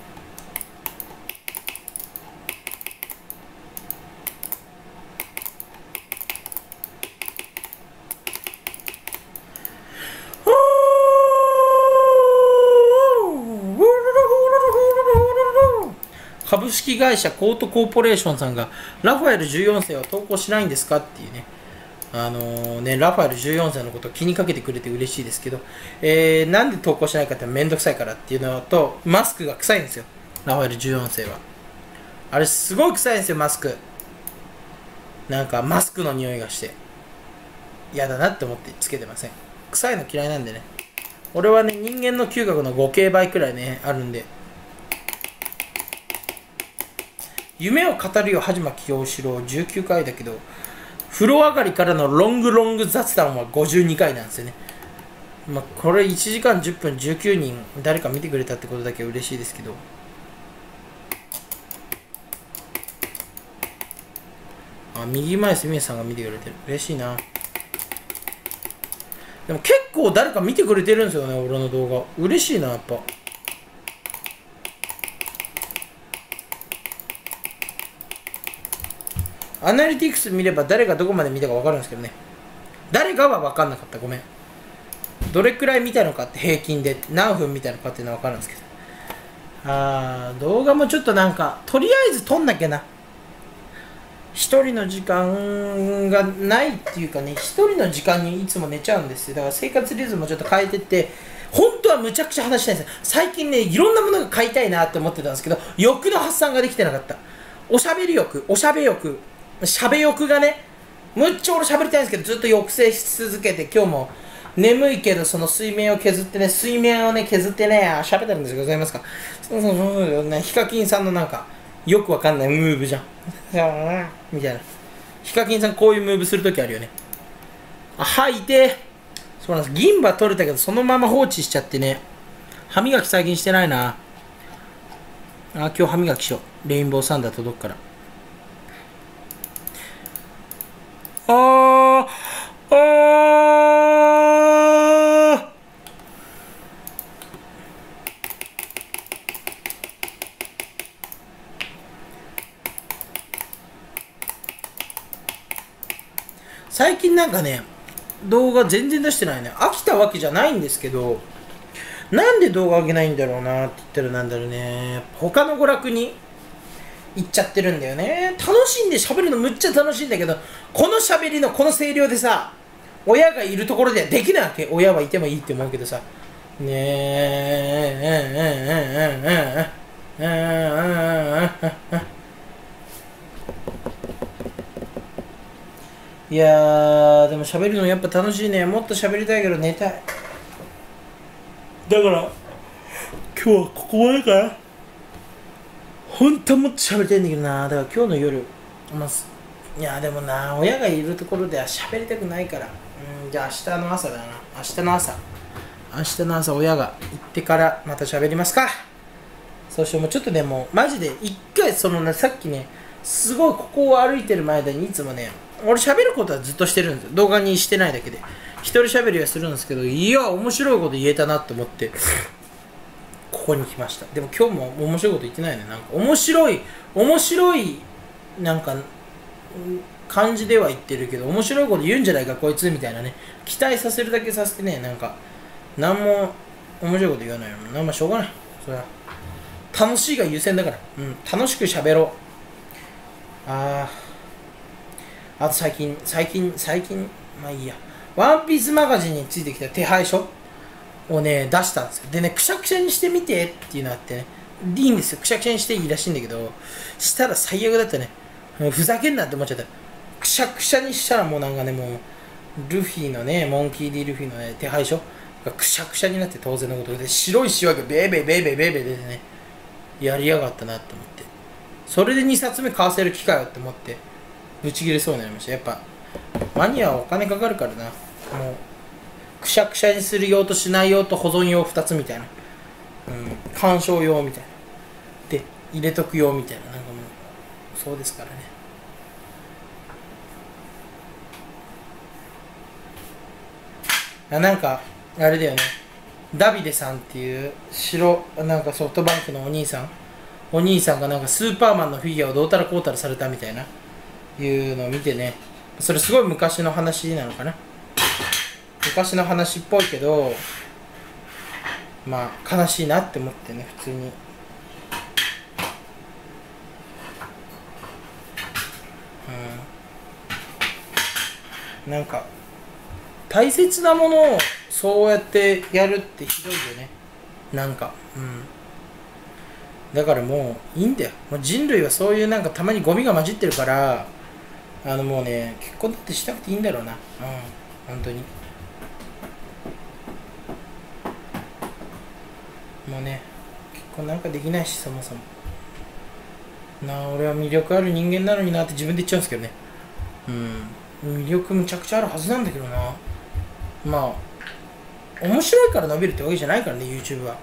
[SPEAKER 1] 株式会社コートコーポレーションさんがラファエルじゅうよんせいは投稿しないんですかっていうね、あのー、ね、ラファエルじゅうよんせいのことを気にかけてくれて嬉しいですけど、えー、なんで投稿しないかってめんどくさいからっていうのと、マスクが臭いんですよ、ラファエルじゅうよんせいは。あれすごい臭いんですよ、マスク。なんかマスクの匂いがして嫌だなって思ってつけてません。臭いの嫌いなんでね。俺はね、人間の嗅覚のごけいばいくらいねあるんで。夢を語るよはじまきようしろうじゅうきゅうかいだけど、風呂上がりからのロングロング雑談はごじゅうにかいなんですよね。まあ、これいちじかんじゅっぷんじゅうきゅうにん誰か見てくれたってことだけ嬉しいですけど、あ、右前すみえさんが見てくれてる、嬉しいな。でも結構誰か見てくれてるんですよね、俺の動画。嬉しいな、やっぱ。アナリティクス見れば誰がどこまで見たか分かるんですけどね。誰がは分かんなかった、ごめん。どれくらい見たのかって、平均で何分見たのかっていうのは分かるんですけど、あー、動画もちょっとなんかとりあえず撮んなきゃな。一人の時間がないっていうかね、一人の時間にいつも寝ちゃうんですよ。だから生活リズムもちょっと変えてって、本当はむちゃくちゃ話したいんですよ。最近ね、いろんなものが買いたいなって思ってたんですけど、欲の発散ができてなかった。おしゃべり欲、おしゃべ欲、しゃべ欲がね、むっちゃ俺しゃべりたいんですけど、ずっと抑制し続けて、今日も眠いけどその水面を削ってね、水面をね削ってね、しゃべってるんですよ。ございますか。そうそうそうね、ヒカキンさんのなんかよくわかんないムーブじゃんみたいな。ヒカキンさんこういうムーブするときあるよね。あ、はい、痛え。そうなんです。銀歯取れたけどそのまま放置しちゃってね、歯磨き最近してないな。あ、今日歯磨きしよう。レインボーサンダー届くから。あーあー最近なんかね動画全然出してないね。飽きたわけじゃないんですけど、なんで動画上げないんだろうなって言ったらなんだろうね、他の娯楽に行っちゃってるんだよね。楽しんで喋るのむっちゃ楽しいんだけど、この喋りのこの声量でさ、親がいるところではできないわけ。親はいてもいいって思うけどさ、ねえ、いやー、でも喋るのやっぱ楽しいね。もっと喋りたいけど寝たい。だから今日はここまでかな。本当はもっと喋りたいんだけどな。だから今日の夜、まあ、いやでもな、親がいるところでは喋りたくないから、うん、じゃあ明日の朝だな。明日の朝明日の朝親が行ってからまた喋りますか。そしてもうちょっとね、もうマジで一回そのね、さっきねすごいここを歩いてる前でにいつもね、俺喋ることはずっとしてるんですよ。動画にしてないだけで一人喋りはするんですけど、いや面白いこと言えたなと思ってここに来ました。でも今日も面白いこと言ってないね。なんか面白い面白いなんか感じでは言ってるけど、面白いこと言うんじゃないかこいつみたいなね、期待させるだけさせてね、なんか何も面白いこと言わないの。なんもしょうがない。それは楽しいが優先だから、うん、楽しく喋ろう。あああと最近最近最近まあいいや、ワンピースマガジンについてきた手配書をね出したんですよ。でね、くしゃくしゃにしてみてっていうのがあってね、いいんですよ、くしゃくしゃにしていいらしいんだけど、したら最悪だったね。ふざけんなって思っちゃった。くしゃくしゃにしたらもうなんかね、もうルフィのね、モンキー D ルフィのね手配書がくしゃくしゃになって、当然のことで白いシワがベーベーベーベーベーベー出てね、やりやがったなって思って、それでにさつめ買わせる機会をって思ってブチ切れそうになりました。やっぱマニアはお金かかるからな。もうくしゃくしゃにする用としない用と保存用ふたつみたいな、うん、鑑賞用みたいなで入れとく用みたいな、なんかもうそうですからね。あ、なんかあれだよね、ダビデさんっていう白なんかソフトバンクのお兄さんお兄さんがなんかスーパーマンのフィギュアをどうたらこうたらされたみたいないうのを見てね、それすごい昔の話なのかな、昔の話っぽいけど、まあ悲しいなって思ってね、普通に。うん、なんか大切なものをそうやってやるってひどいよね。なんか、うん。だからもういいんだよ。もう人類はそういうなんかたまにゴミが混じってるから、あのもうね、結婚だってしたくていいんだろうな。うん、本当に。もうね、結婚なんかできないし、そもそも。なあ、俺は魅力ある人間なのになって自分で言っちゃうんですけどね。うん。魅力むちゃくちゃあるはずなんだけどな。まあ面白いから伸びるってわけじゃないからね、 YouTube は。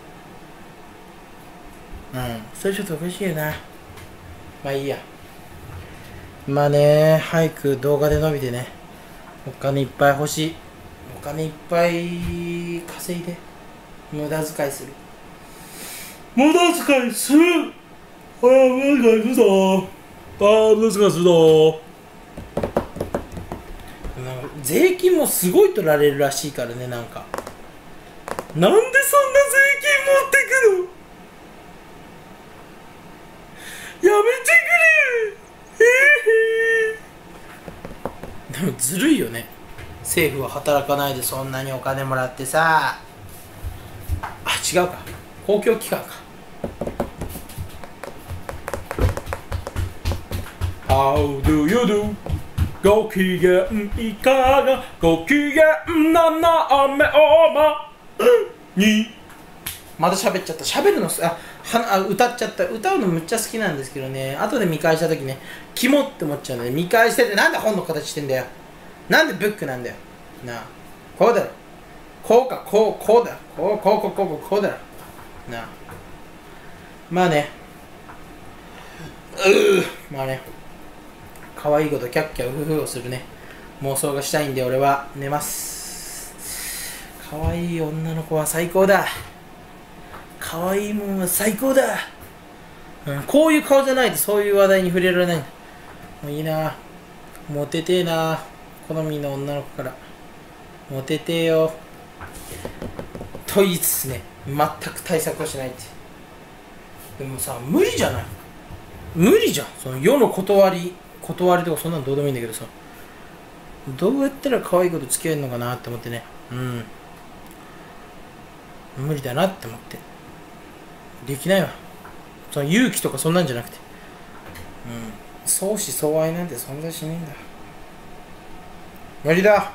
[SPEAKER 1] うん、それちょっとおかしいよな。まあいいや。まあね、早く動画で伸びてね、お金いっぱい欲しい。お金いっぱい稼いで無駄遣いする。無駄遣いする。ああ、無駄遣いするぞ。ああ、無駄遣いするぞ。税金もすごい取られるらしいからね。なんかなんでそんな税金持ってくる。やめてくれ。えー、でもずるいよね。政府は働かないでそんなにお金もらってさ。あ、違うか、公共機関か。How do you do? ご機嫌いかが、ご機嫌ななめおまに。まだ喋っちゃった。喋るのあはあ歌っちゃった。歌うのむっちゃ好きなんですけどね、後で見返した時ね、キモって思っちゃうので、見返してて、なんで本の形してんだよ、なんでブックなんだよなあ。こうだろ、こうか、こうこうだ、こうこうこうこうこうこうだろなあ。まあね、うーまあね、可愛いことキャッキャウフフをするね妄想がしたいんで、俺は寝ます。可愛い女の子は最高だ。可愛いもんは最高だ、うん、こういう顔じゃないとそういう話題に触れられない。もういいな、モテてえな。 好みの女の子からモテてよと言いつつね、全く対策をしないって。でもさ、無理じゃない？無理じゃん。その世の断り断りとかそんなのどうでもいいんだけどさ、どうやったら可愛い子と付き合えるのかなって思ってね。うん無理だなって思って、できないわ。その勇気とかそんなんじゃなくて、うん相思相愛なんて存在しねえんだ。無理だ。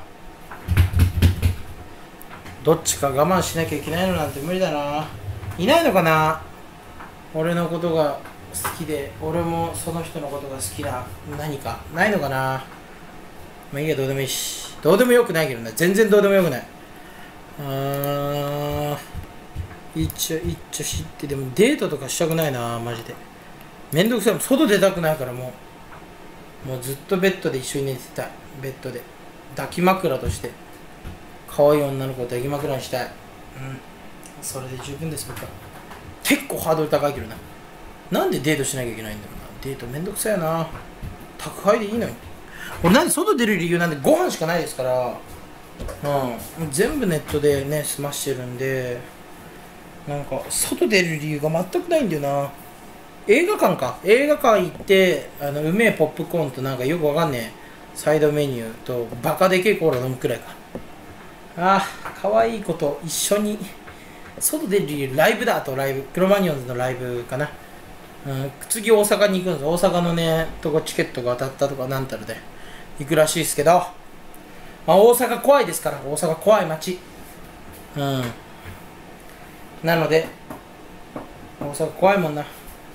[SPEAKER 1] どっちか我慢しなきゃいけないのなんて無理だな。いないのかな、俺のことが好きで俺もその人のことが好きな何かないのかな。まあいいや、どうでもいいし、どうでもよくないけどね、全然どうでもよくない。あー一応一応知って、でもデートとかしたくないなマジで。めんどくさい。外出たくないからもうもうずっとベッドで一緒に寝てたい。ベッドで抱き枕として可愛い女の子を抱き枕にしたい。うんそれで十分です僕は。結構ハードル高いけどな。なんでデートしなきゃいけないんだろうな。デートめんどくさいよな。宅配でいいのに。俺なんで外出る理由なんでご飯しかないですから、うん、全部ネットでね済ましてるんで、なんか外出る理由が全くないんだよな。映画館か、映画館行ってあのうめえポップコーンとなんかよくわかんねえサイドメニューとバカでけえコーラ飲むくらいか。ああ可愛い子と一緒に外出る理由、ライブだ。とライブクロマニオンズのライブかな。うん、次大阪に行くんです。大阪のねとこチケットが当たったとかなんたらで行くらしいですけど、まあ、大阪怖いですから。大阪怖い街。うんなので大阪怖いもんな。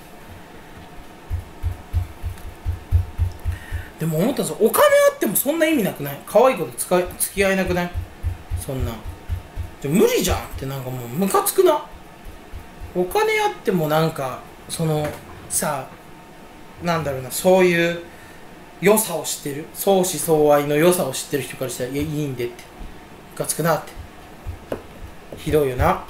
[SPEAKER 1] でも思ったんですよ、お金あってもそんな意味なくない？可愛い子と使い付き合えなくない？そんなじゃ無理じゃんってなんかもうムカつくな。お金あってもなんかそのさなんだろうな、そういう良さを知ってる、相思相愛の良さを知ってる人からしたらいやいいんでってムカつくなって。ひどいよな。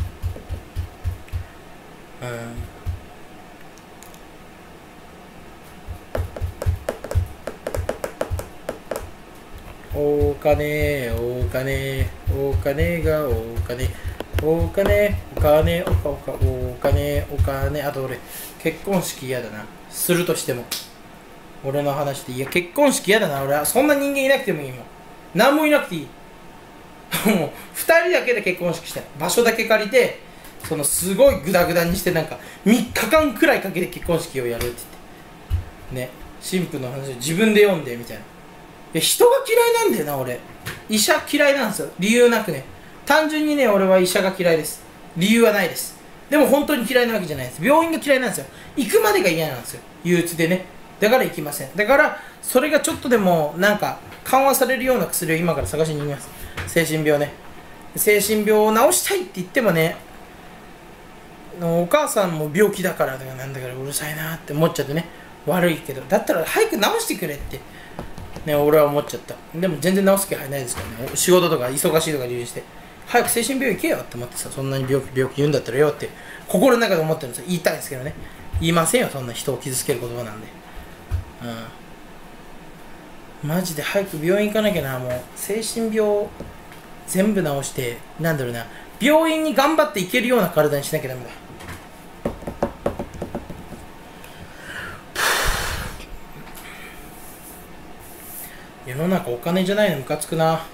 [SPEAKER 1] うんお金お金お金がお金お金お金おかおかお金お金。あと俺結婚式嫌だな。するとしても俺の話で、いや結婚式嫌だな。俺はそんな人間いなくてもいいもん。何もいなくていいもうふたりだけで結婚式したい。場所だけ借りてそのすごいグダグダにしてなんかみっかかんくらいかけて結婚式をやるって言ってね、新婦の話を自分で読んでみたいな。いや人が嫌いなんだよな俺。医者嫌いなんですよ、理由なくね。単純にね俺は医者が嫌いです。理由はないです。でも本当に嫌いなわけじゃないです。病院が嫌いなんですよ。行くまでが嫌なんですよ、憂鬱でね。だから行きません。だからそれがちょっとでもなんか緩和されるような薬を今から探しに行きます。精神病ね。精神病を治したいって言ってもね、お母さんも病気だからとかなんだからうるさいなって思っちゃってね、悪いけどだったら早く治してくれってね俺は思っちゃった。でも全然治す気配ないですからね。仕事とか忙しいとか理由にして早く精神病院行けよって思ってさ、そんなに病気病気言うんだったらよって心の中で思ってるんですよ。言いたいんですけどね、言いませんよそんな人を傷つける言葉なんで。うんマジで早く病院行かなきゃな。もう精神病全部治してなんだろうな、病院に頑張って行けるような体にしなきゃダメだ。世の中お金じゃないのムカつくな。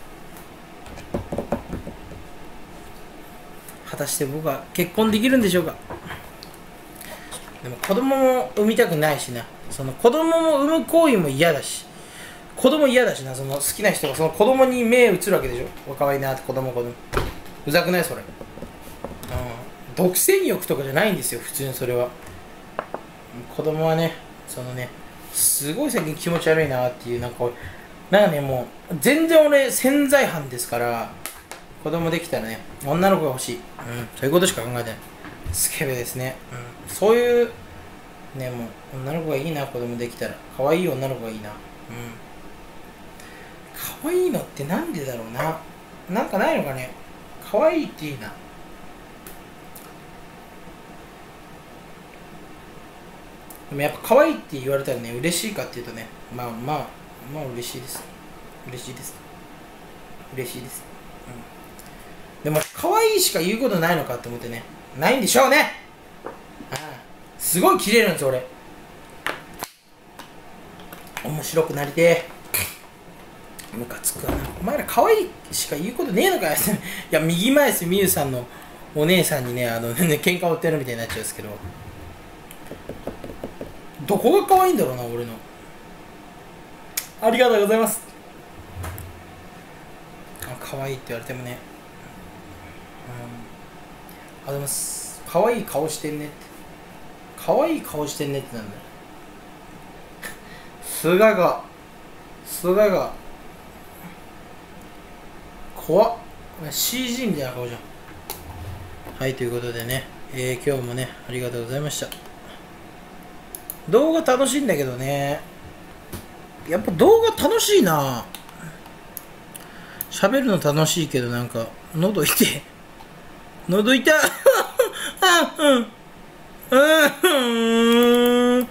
[SPEAKER 1] 果たして僕は結婚できるんでしょうか。でも子供も産みたくないしな。その子供も産む行為も嫌だし、子供嫌だしな。その好きな人がその子供に目移るわけでしょ。かわいいなって子供子供うざくないそれ。うん独占欲とかじゃないんですよ普通に。それは子供はね、そのねすごい最近気持ち悪いなっていう、なんかなんかねもう全然俺潜在犯ですから、子供できたらね女の子が欲しい、うん、そういうことしか考えてない。スケベですね、うん、そういうねもう女の子がいいな。子供できたら可愛い女の子がいいな。うん可愛いのってなんでだろうな。なんかないのかね。可愛いっていいな。でもやっぱ可愛いって言われたらね嬉しいかっていうとね、まあまあまあ嬉しいです。 嬉しいです。嬉しいです。うん、でも可愛いしか言うことないのかって思ってね、ないんでしょうね。ああ、すごい切れるんですよ俺。面白くなりてえ。ムカつくわな。お前ら可愛いしか言うことねえのかよ。いや、右前すみゆさんのお姉さんにね、あのね喧嘩売ってるみたいになっちゃうんですけど、どこが可愛いんだろうな俺の。ありがとうございます。あ、可愛いって言われてもね、うん、あ、でも可愛い顔してんねって、可愛い顔してんねってなんだよ。すががすがが怖っ。 シージー みたいな顔じゃん。はい、ということでね、えー、今日もねありがとうございました。動画楽しいんだけどね、やっぱ動画楽しいな。喋るの楽しいけど、なんか喉痛い喉痛いあ、うんうんうん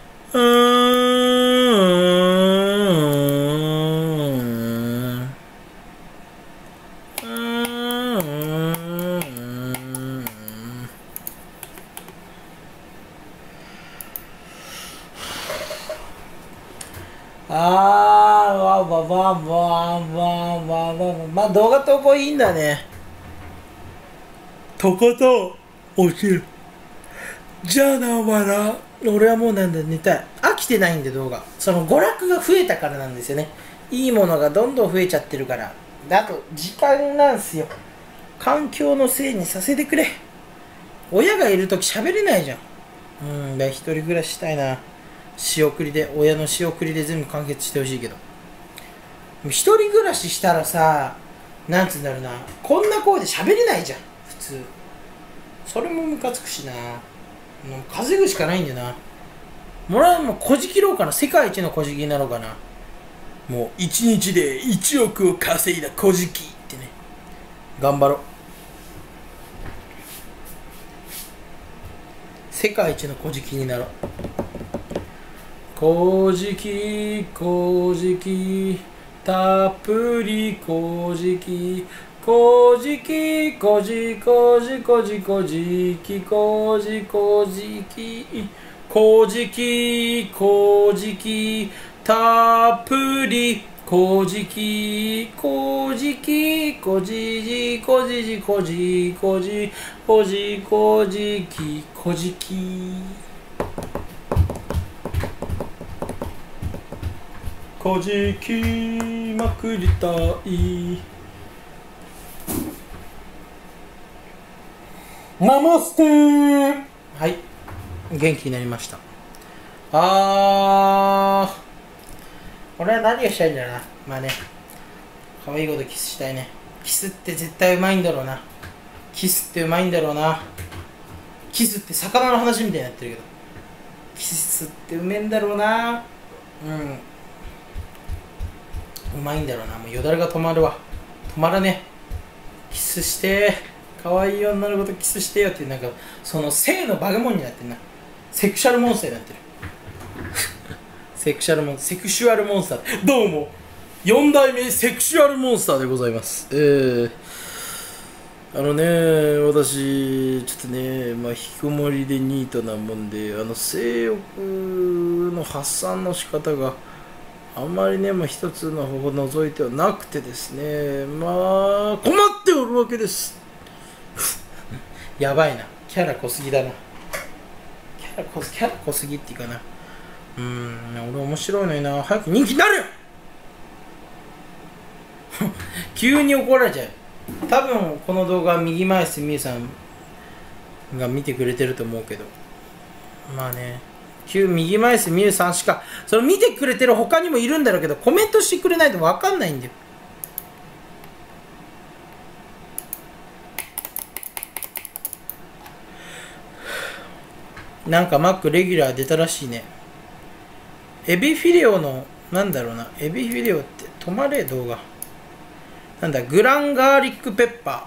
[SPEAKER 1] あー、わわわわわわわ。まあ動画投稿いいんだね。とことん落ちる。じゃあな、お前ら。俺はもうなんだ、寝たい。飽きてないんで動画。その娯楽が増えたからなんですよね。いいものがどんどん増えちゃってるから。で、あと時間なんすよ。環境のせいにさせてくれ。親がいるとき喋れないじゃん。うん、だから一人暮らししたいな。仕送りで、親の仕送りで全部完結してほしいけど。一人暮らししたらさ、なんつうんだろうな、こんな声で喋れないじゃん、普通。それもムカつくしな。もう稼ぐしかないんだよな。もらうもうこじきろうかな。世界一のこじきになろうかな。もう一日でいちおくを稼いだこじきってね。頑張ろう。世界一のこじきになろう。こじきこじきたっぷりこじきこじきこじこじこじこじきこじこじきこじきこじきたっぷりこじきこじきこじじこじじこじこじこじこじきこじきこじきまくりたい。ナマステー。はい、元気になりました。あー、俺は何がしたいんだろうな。まあね、可愛い子とキスしたいね。キスって絶対うまいんだろうな。キスってうまいんだろうな。キスって魚の話みたいになってるけど、キスってうめえんだろうな。うん、うまいんだろうな。もうよだれが止まるわ。止まらねえ。キスしてー、可愛い女の子とキスしてよって、なんかその性のバグモンになってんな。セクシャルモンスターになってるセクシャルモンセクシュアルモンスター。どうもよん代目セクシュアルモンスターでございます。えー、あのね、私ちょっとね、まあ引きこもりでニートなもんで、あの性欲の発散の仕方があんまりね、まあ、一つの方法を除いてはなくてですね、まあ困っておるわけですやばいな、キャラ濃すぎだな。キャラ濃すキャラ濃すぎっていうかな。うーん、俺面白いのにな。早く人気になるよ急に怒られちゃう。多分この動画は右前すみゆさんが見てくれてると思うけど、まあね、旧右前すみゆさんしかその見てくれてる他にもいるんだろうけど、コメントしてくれないと分かんないんだよ。なんかマックレギュラー出たらしいね。エビフィレオのなんだろうな、エビフィレオって止まれ動画なんだ、グランガーリックペッパー、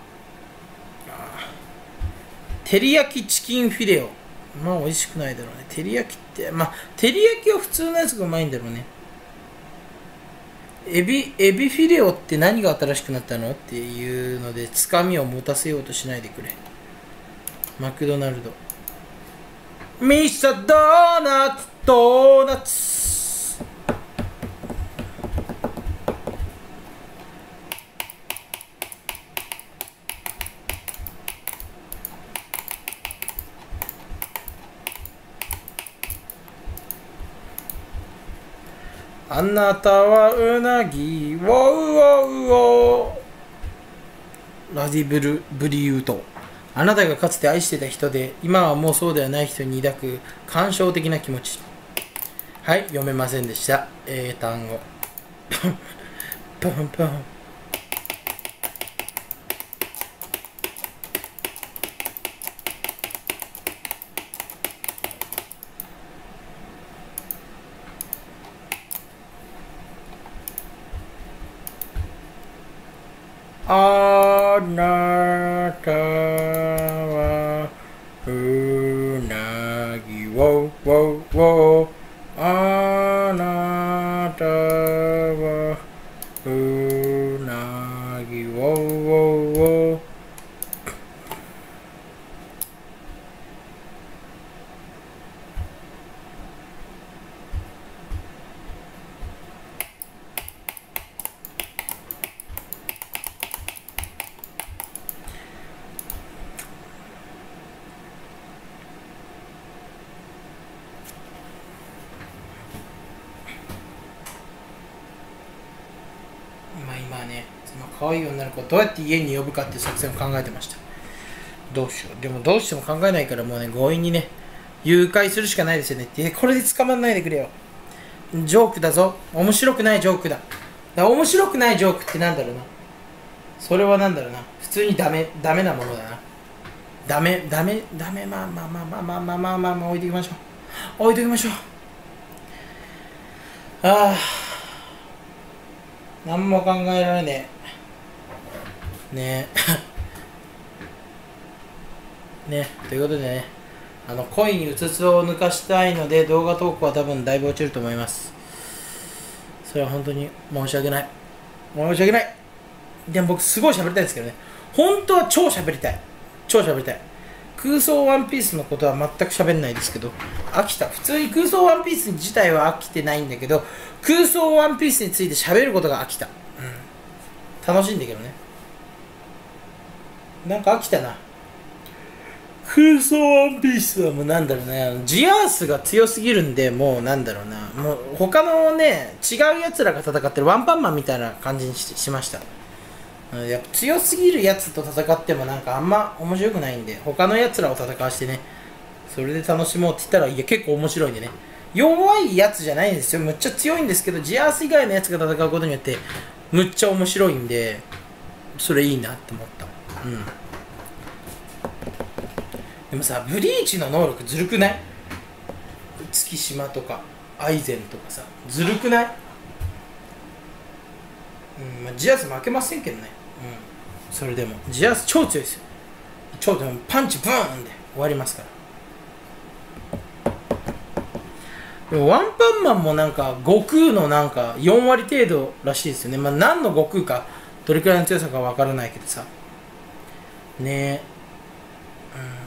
[SPEAKER 1] 照り焼きチキンフィレオ。まあ美味しくないだろうね。照り焼きって、まあ照り焼きは普通のやつがうまいんだろうね。 エビエビフィレオって何が新しくなったのっていうのでつかみを持たせようとしないでくれ。マクドナルドミスタードーナツドーナツあなたはうなぎウォウウォウウォラディブルブリュート。あなたがかつて愛してた人で今はもうそうではない人に抱く感傷的な気持ち。はい、読めませんでした。英単語ポンポンポン。あなたはうなぎをウォウウォあなたはうなぎをウォウウォ今ね、その可愛い女の子をどうやって家に呼ぶかっていう作戦を考えてました。どうしよう。でもどうしても考えないからもうね、強引にね、誘拐するしかないですよねって。これで捕まんないでくれよ。ジョークだぞ。面白くないジョークだ。だから面白くないジョークってなんだろうな。それはなんだろうな。普通にダメ、ダメなものだな。ダメ、ダメ、ダメ、まあまあまあまあまあまあまあまあ、まあ、置いておきましょう。置いておきましょう。ああ。何も考えられねえ。ねえ。ねということでね、あの恋にうつつを抜かしたいので動画投稿は多分だいぶ落ちると思います。それは本当に申し訳ない。申し訳ない。でも僕すごい喋りたいですけどね。本当は超喋りたい。超喋りたい。空想ワンピースのことは全く喋んないですけど、飽きた。普通に空想ワンピース自体は飽きてないんだけど、空想ワンピースについて喋ることが飽きた。うん。楽しいんだけどね。なんか飽きたな。空想ワンピースはもうなんだろうね、ジアースが強すぎるんで、もうなんだろうな、もう他のね、違うやつらが戦ってるワンパンマンみたいな感じに し, しました。やっぱ強すぎるやつと戦ってもなんかあんま面白くないんで、他のやつらを戦わしてね、それで楽しもうって言ったら、いや結構面白いんでね。弱いやつじゃないんですよ。むっちゃ強いんですけど、ジアース以外のやつが戦うことによってむっちゃ面白いんで、それいいなって思った。うん。でもさ、ブリーチの能力ずるくない？月島とかアイゼンとかさ、ずるくない？うん、まあ、ジアース負けませんけどね。うん、それでもジアース超強いですよ。超強い。パンチブーンで終わりますから。でもワンパンマンもなんか悟空のなんかよん割程度らしいですよね。まあ何の悟空かどれくらいの強さかわからないけどさ、ねえ、うん。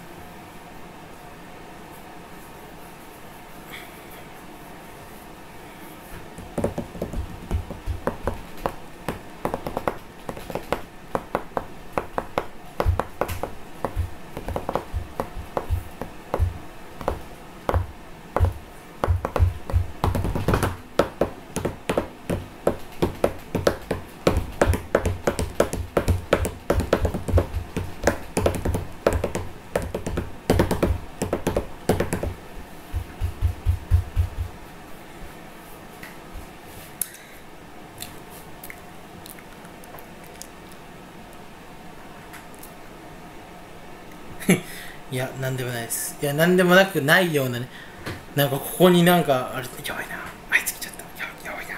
[SPEAKER 1] いや、なんでもないです。いや、なんでもなくないようなね。なんかここになんか、あれ、やばいな。あいつ来ちゃった。ややばいな。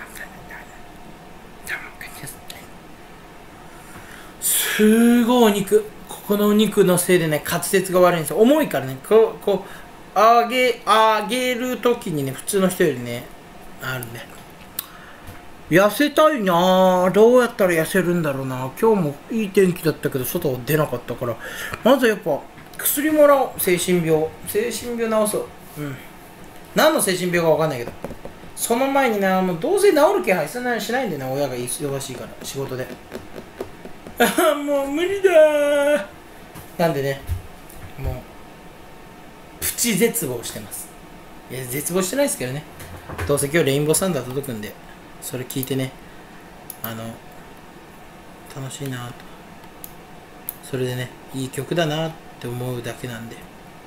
[SPEAKER 1] すごいお肉。ここのお肉のせいでね、滑舌が悪いんですよ。重いからね、こう、こう、揚げ、揚げるときにね、普通の人よりね、あるんで。 痩せたいなぁ。どうやったら痩せるんだろうな。今日もいい天気だったけど外は出なかったから、まずやっぱ薬もらおう。精神病精神病治そう。うん、何の精神病か分かんないけど、その前にな、もうどうせ治る気配そんなにしないんでね、親が忙しいから仕事で。ああもう無理だー。なんでね、もうプチ絶望してます。いや絶望してないですけどね。どうせ今日レインボーサンダー届くんで、それ聞いてね、あの楽しいなと、それでね、いい曲だなって思うだけなんで。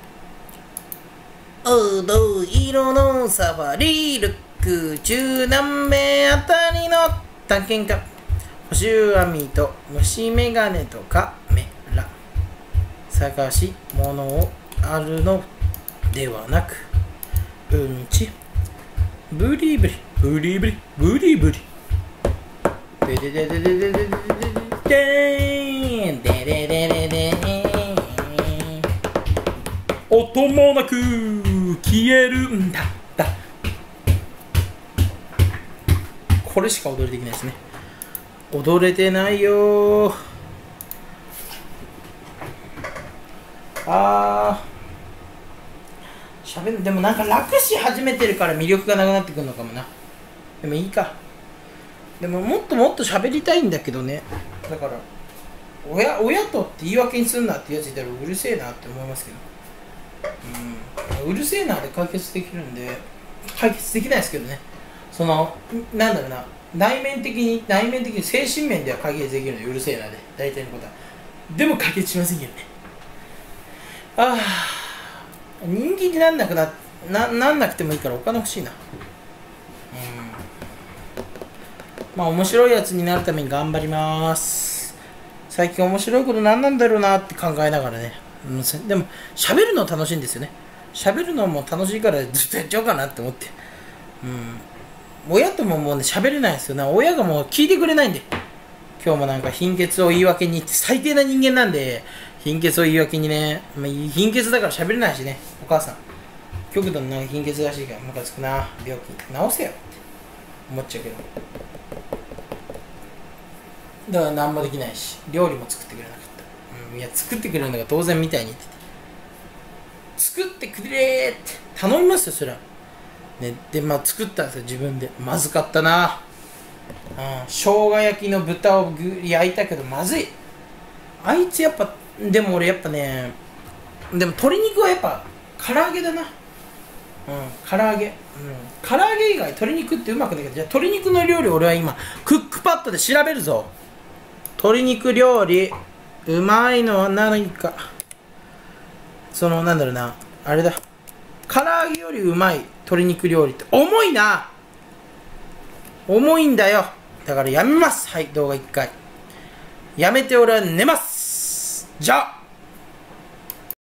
[SPEAKER 1] 黄土色のサファリルック、中南米あたりの探検家、補修網と虫眼鏡とカメラ、探し物をあるのではなく、うんちブリブリブリブリブリブリデデデデデデデデデデデデデデ音もなく消えるんだだ。これしか踊りできないですね。踊れてないよー。あーしゃべる。でもなんか楽し始めてるから魅力がなくなってくるのかもな。でもいいか。でももっともっと喋りたいんだけどね。だから親親とって言い訳にすんなってやついたらうるせえなって思いますけど、うん、うるせえなで解決できるんで、解決できないですけどね。そのなんだろうな、内面的に内面的に精神面では解決できるので、うるせえなで大体のことは。でも解決しませんけどね。ああ人気になんなくなななんなくてもいいからお金欲しいな。うん、まあ面白いやつになるために頑張ります。最近面白いこと何なんだろうなって考えながらね、うん、でも喋るの楽しいんですよね。喋るのも楽しいからずっとやっちゃおうかなって思って、うん、親とももうね喋れないんですよね。親がもう聞いてくれないんで、今日もなんか貧血を言い訳に最低な人間なんで、貧血を言い訳にね、まあ、貧血だから喋れないしね。お母さん極度のなんか貧血らしいからムカつくな、病気治せよって思っちゃうけど、だから何もできないし、料理も作ってくれなかった、うん、いや作ってくれるのが当然みたいに言ってて、作ってくれーって頼みますよそれはね。でまあ作ったんですよ自分で。まずかったな、うん、生姜焼きの豚を焼いたけどまずい。あいつやっぱ、でも俺やっぱね、でも鶏肉はやっぱ唐揚げだな。うん、唐揚げ、うん、唐揚げ以外鶏肉ってうまくないけど、じゃあ鶏肉の料理俺は今クックパッドで調べるぞ。鶏肉料理うまいのは何か、そのなんだろうな、あれだ、唐揚げよりうまい鶏肉料理って重いな、重いんだよ。だからやめます。はい、動画いっかいやめて俺は寝ます。じゃあ